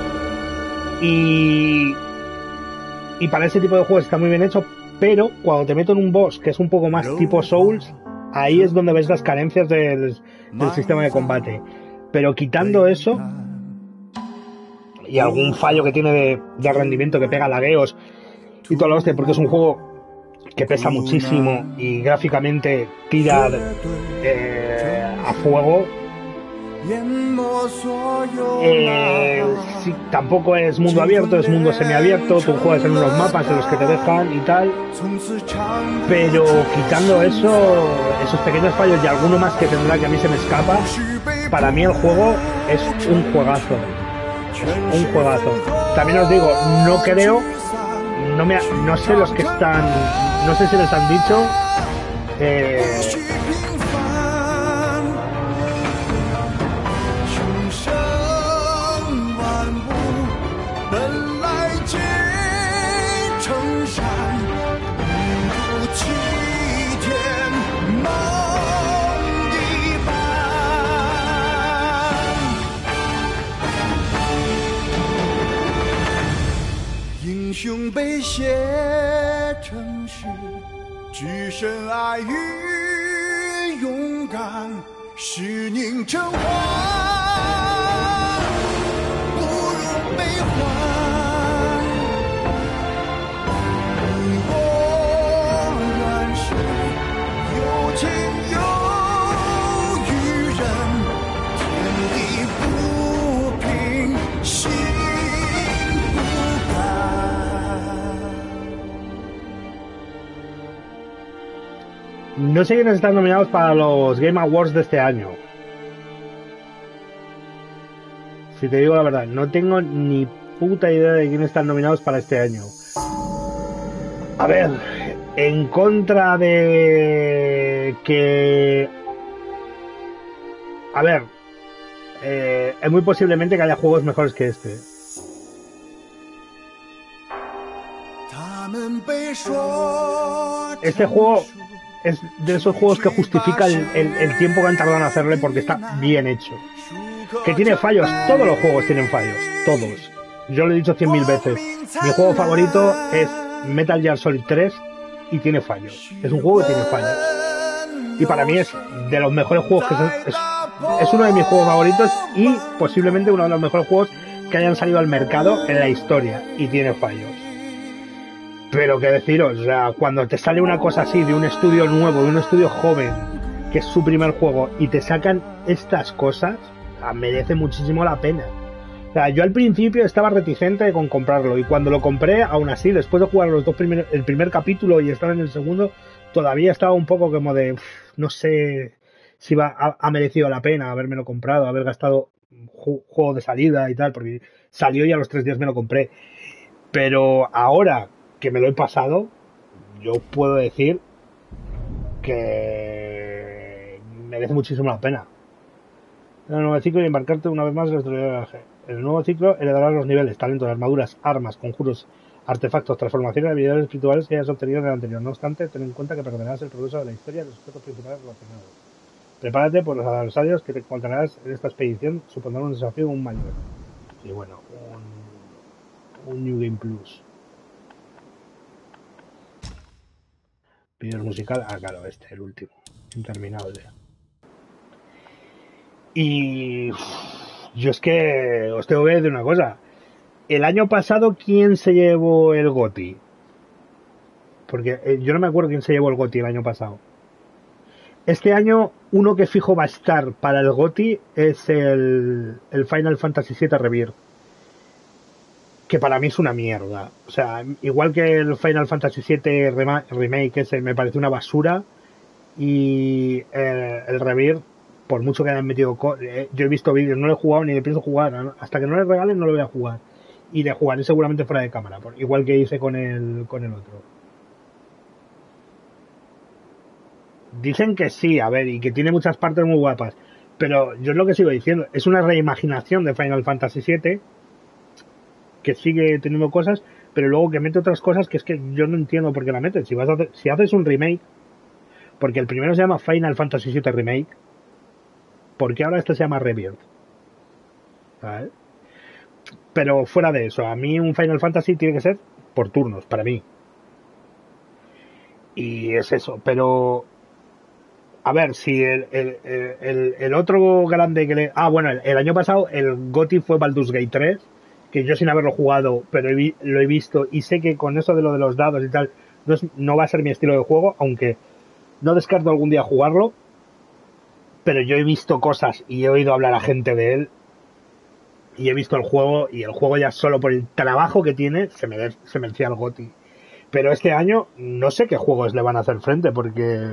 Speaker 1: Y para ese tipo de juegos está muy bien hecho, pero cuando te meto en un boss que es un poco más tipo Souls, ahí es donde ves las carencias del sistema de combate. Pero quitando eso y algún fallo que tiene de rendimiento, que pega lagueos y todo lo hostia, porque es un juego que pesa muchísimo y gráficamente tira a fuego. Sí, tampoco es mundo abierto, es mundo semiabierto. Tú juegas en unos mapas en los que te dejan y tal, pero quitando eso, esos pequeños fallos y alguno más que tendrá que a mí se me escapa, para mí el juego es un juegazo. Es un juegazo. También os digo, no creo, no sé los que están, no sé si les han dicho
Speaker 4: 被写成诗，只剩爱与勇敢，是凝成花，不如悲欢。你我原是有情有义人，天地不平，心不甘。
Speaker 1: No sé quiénes están nominados para los Game Awards de este año. Si te digo la verdad, no tengo ni puta idea de quiénes están nominados para este año. A ver, en contra de que... A ver, es muy posiblemente que haya juegos mejores que este. Este juego es de esos juegos que justifica el tiempo que han tardado en hacerle porque está bien hecho. Que tiene fallos, todos los juegos tienen fallos, todos. Yo lo he dicho 100.000 veces. Mi juego favorito es Metal Gear Solid 3 y tiene fallos. Es un juego que tiene fallos. Y para mí es de los mejores juegos que es uno de mis juegos favoritos y posiblemente uno de los mejores juegos que hayan salido al mercado en la historia y tiene fallos. Pero qué deciros, o sea, cuando te sale una cosa así de un estudio nuevo, de un estudio joven, que es su primer juego, y te sacan estas cosas, merece muchísimo la pena. O sea, yo al principio estaba reticente con comprarlo, y cuando lo compré, aún así, después de jugar el primer capítulo y estar en el segundo, todavía estaba un poco como de, no sé si ha merecido la pena habérmelo comprado, haber gastado juego de salida y tal, porque salió y a los 3 días me lo compré. Pero ahora que me lo he pasado, yo puedo decir que merece muchísimo la pena. En el nuevo ciclo y embarcarte una vez más en la historia del viaje. En el nuevo ciclo heredarás los niveles, talentos, armaduras, armas, conjuros, artefactos, transformaciones y habilidades espirituales que hayas obtenido en el anterior. No obstante, ten en cuenta que perderás el progreso de la historia y los objetos principales relacionados. Prepárate por los adversarios que te encontrarás en esta expedición, supondrán un desafío aún mayor. Y bueno, un New Game Plus. Video musical, claro, el último, interminable. Y yo es que os tengo que decir una cosa. El año pasado, ¿quién se llevó el GOTY? Porque yo no me acuerdo quién se llevó el GOTY el año pasado. Este año, uno que fijo va a estar para el GOTY es el Final Fantasy VII Rebirth. Que para mí es una mierda. O sea, igual que el Final Fantasy VII Remake ese me parece una basura, y el Rebirth, por mucho que hayan metido yo he visto vídeos, no lo he jugado ni le pienso jugar, ¿no? Hasta que no le regalen no lo voy a jugar, y le jugaré seguramente fuera de cámara, igual que hice con el otro. Dicen que sí, a ver, y que tiene muchas partes muy guapas, pero yo es lo que sigo diciendo, es una reimaginación de Final Fantasy VII que sigue teniendo cosas, pero luego que mete otras cosas que es que yo no entiendo por qué la meten. Si haces un remake, porque el primero se llama Final Fantasy VII Remake, ¿por qué ahora este se llama Rebirth? ¿Sabes? Pero fuera de eso, a mí un Final Fantasy tiene que ser por turnos, para mí. Y es eso, pero a ver, si el otro grande que le... bueno, el año pasado el GOTY fue Baldur's Gate 3, que yo sin haberlo jugado, pero lo he visto, y sé que con eso de lo de los dados y tal, no va a ser mi estilo de juego, aunque no descarto algún día jugarlo, pero yo he visto cosas y he oído hablar a gente de él, y he visto el juego, y el juego ya solo por el trabajo que tiene, se merecía el GOTY. Pero este año no sé qué juegos le van a hacer frente, porque...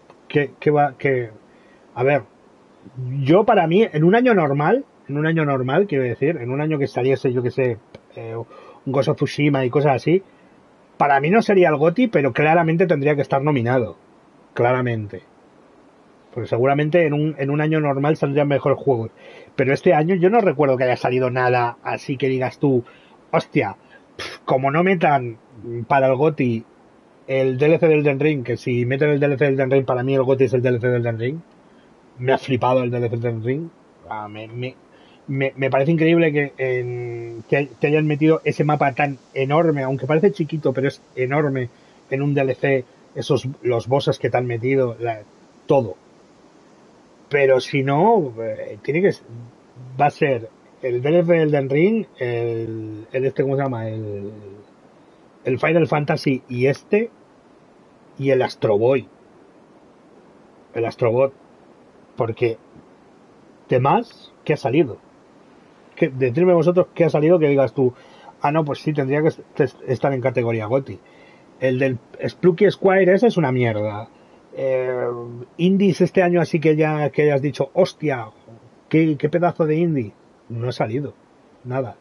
Speaker 1: a ver, yo para mí, en un año normal, quiero decir, en un año que saliese, yo que sé, un Ghost of Tsushima y cosas así, para mí no sería el GOTY, pero claramente tendría que estar nominado. Claramente. Porque seguramente en un año normal saldrían mejores juegos. Pero este año yo no recuerdo que haya salido nada así que digas tú, hostia, como no metan para el GOTY el DLC del Elden Ring, que si meten el DLC del Elden Ring, para mí el GOTY es el DLC del Elden Ring. Me ha flipado el DLC del Elden Ring. Me parece increíble que hayan metido ese mapa tan enorme, aunque parece chiquito, pero es enorme en un DLC, los bosses que te han metido, todo. Pero si no, va a ser el DLC del Elden Ring, ¿cómo se llama? El Final Fantasy y el Astro Boy. El Astrobot. Porque demás, ¿qué ha salido? Decidme vosotros qué ha salido que digas tú, no, pues sí, tendría que estar en categoría GOTY. El del Spooky Squire ese es una mierda. Indies este año así que hayas dicho, hostia, qué pedazo de indie. No ha salido nada.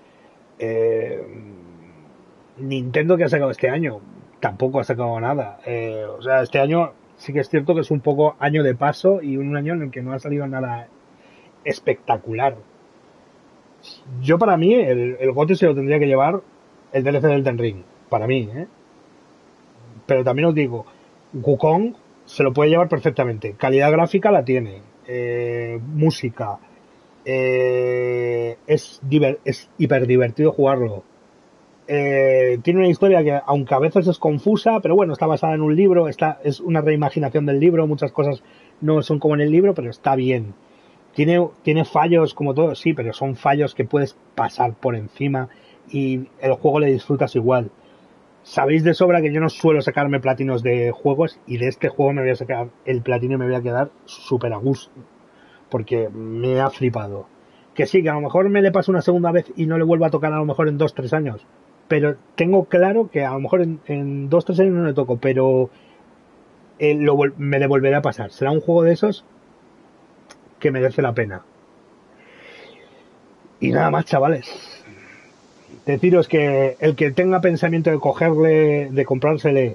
Speaker 1: Nintendo, que ha sacado este año, tampoco ha sacado nada. O sea, este año sí que es cierto que es un poco año de paso y un año en el que no ha salido nada espectacular. Yo, para mí, el GOTY se lo tendría que llevar el DLC del Elden Ring, para mí, pero también os digo, Wukong se lo puede llevar perfectamente. Calidad gráfica la tiene, música, es hiper divertido jugarlo. Tiene una historia que, aunque a veces es confusa, pero bueno, está basada en un libro, es una reimaginación del libro, muchas cosas no son como en el libro, pero está bien. Tiene fallos como todo, sí, pero son fallos que puedes pasar por encima y el juego le disfrutas igual. Sabéis de sobra que yo no suelo sacarme platinos de juegos y de este juego me voy a sacar el platino y me voy a quedar súper a gusto porque me ha flipado. Que sí, que a lo mejor me le paso una segunda vez y no le vuelvo a tocar a lo mejor en 2-3 años, pero tengo claro que a lo mejor en 2-3 años no le toco, pero me le volveré a pasar. Será un juego de esos que merece la pena. Y nada más, chavales. Deciros que el que tenga pensamiento de cogerle, de comprársele,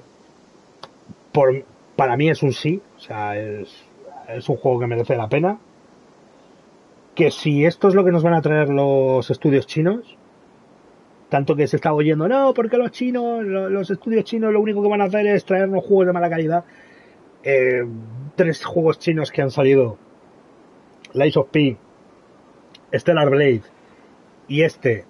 Speaker 1: para mí es un sí. O sea, es un juego que merece la pena. Que si esto es lo que nos van a traer los estudios chinos, tanto que se está oyendo, no, porque los estudios chinos lo único que van a hacer es traernos juegos de mala calidad. 3 juegos chinos que han salido: Lies of P, Stellar Blade y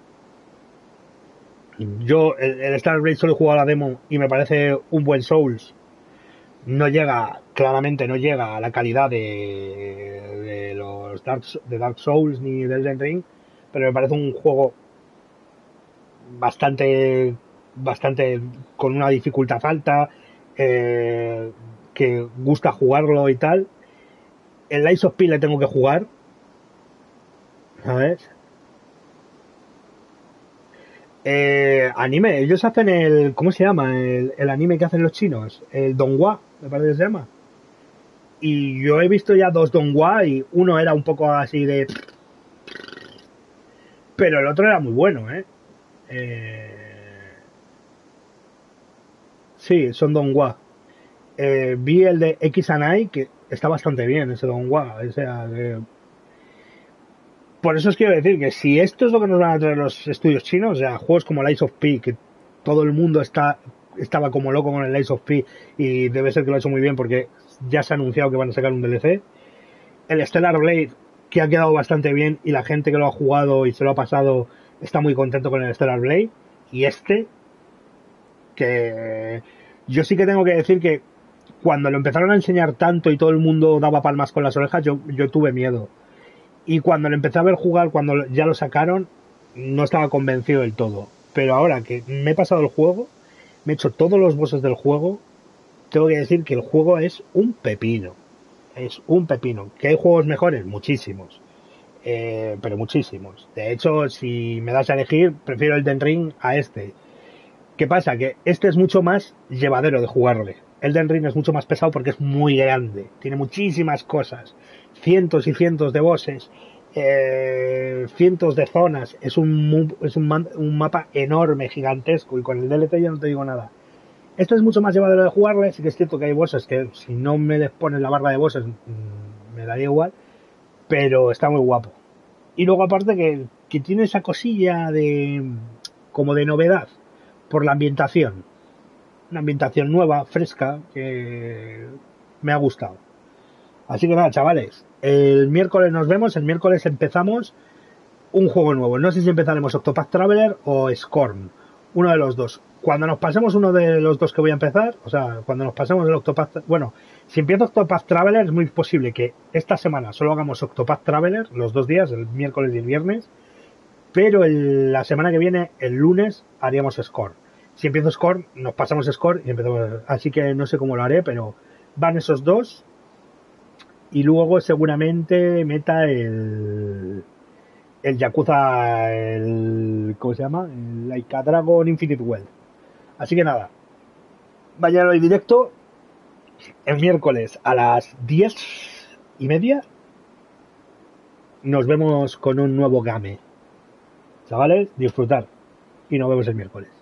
Speaker 1: yo el Stellar Blade solo he jugado a la demo y me parece un buen Souls. Claramente no llega a la calidad de los Dark Souls ni del Elden Ring, pero me parece un juego bastante con una dificultad alta, que gusta jugarlo y tal. El Lies of P le tengo que jugar, ¿sabes? Anime, ellos hacen ¿cómo se llama? El anime que hacen los chinos, el Donghua, me parece que se llama. Y yo he visto ya 2 Donghua y uno era un poco así de... Pero el otro era muy bueno, sí, son Donghua. Vi el de X&I, que está bastante bien, ese Donghua. O sea, por eso os quiero decir que si esto es lo que nos van a traer los estudios chinos, o sea, juegos como Lies of P, que todo el mundo estaba como loco con el Lies of P, y debe ser que lo ha hecho muy bien porque ya se ha anunciado que van a sacar un DLC. El Stellar Blade, que ha quedado bastante bien y la gente que lo ha jugado y se lo ha pasado está muy contento con el Stellar Blade. Y que yo sí que tengo que decir que cuando lo empezaron a enseñar tanto y todo el mundo daba palmas con las orejas, yo tuve miedo. Y cuando lo empecé a ver jugar, cuando ya lo sacaron, no estaba convencido del todo. Pero ahora que me he pasado el juego, me he hecho todos los bosses del juego, tengo que decir que el juego es un pepino. Es un pepino. ¿Que hay juegos mejores? Muchísimos. Pero muchísimos. De hecho, si me das a elegir, prefiero el Elden Ring a este. ¿Qué pasa? Que este es mucho más llevadero de jugarle. El Elden Ring es mucho más pesado porque es muy grande. Tiene muchísimas cosas. Cientos y cientos de bosses. Cientos de zonas. Es un mapa enorme, gigantesco. Y con el DLC ya no te digo nada. Esto es mucho más llevadero de jugarle. Sí que es cierto que hay bosses que si no me les pones la barra de bosses me daría igual. Pero está muy guapo. Y luego aparte que tiene esa cosilla como de novedad por la ambientación. Una ambientación nueva, fresca, que me ha gustado. Así que nada, chavales, el miércoles nos vemos, el miércoles empezamos un juego nuevo. No sé si empezaremos Octopath Traveler o Scorn, uno de los dos. Cuando nos pasemos uno de los dos que voy a empezar, o sea, cuando nos pasemos el Octopath, bueno, si empiezo Octopath Traveler es muy posible que esta semana solo hagamos Octopath Traveler los 2 días, el miércoles y el viernes, pero la semana que viene, el lunes, haríamos Scorn. Si empiezo Scorn, nos pasamos Scorn y empezamos, así que no sé cómo lo haré, pero van esos dos y luego seguramente meta el Yakuza, ¿cómo se llama? El Like a Dragon Infinite Well. Así que nada, mañana en directo, el miércoles a las 10:30 nos vemos con un nuevo game. Chavales, disfrutar y nos vemos el miércoles.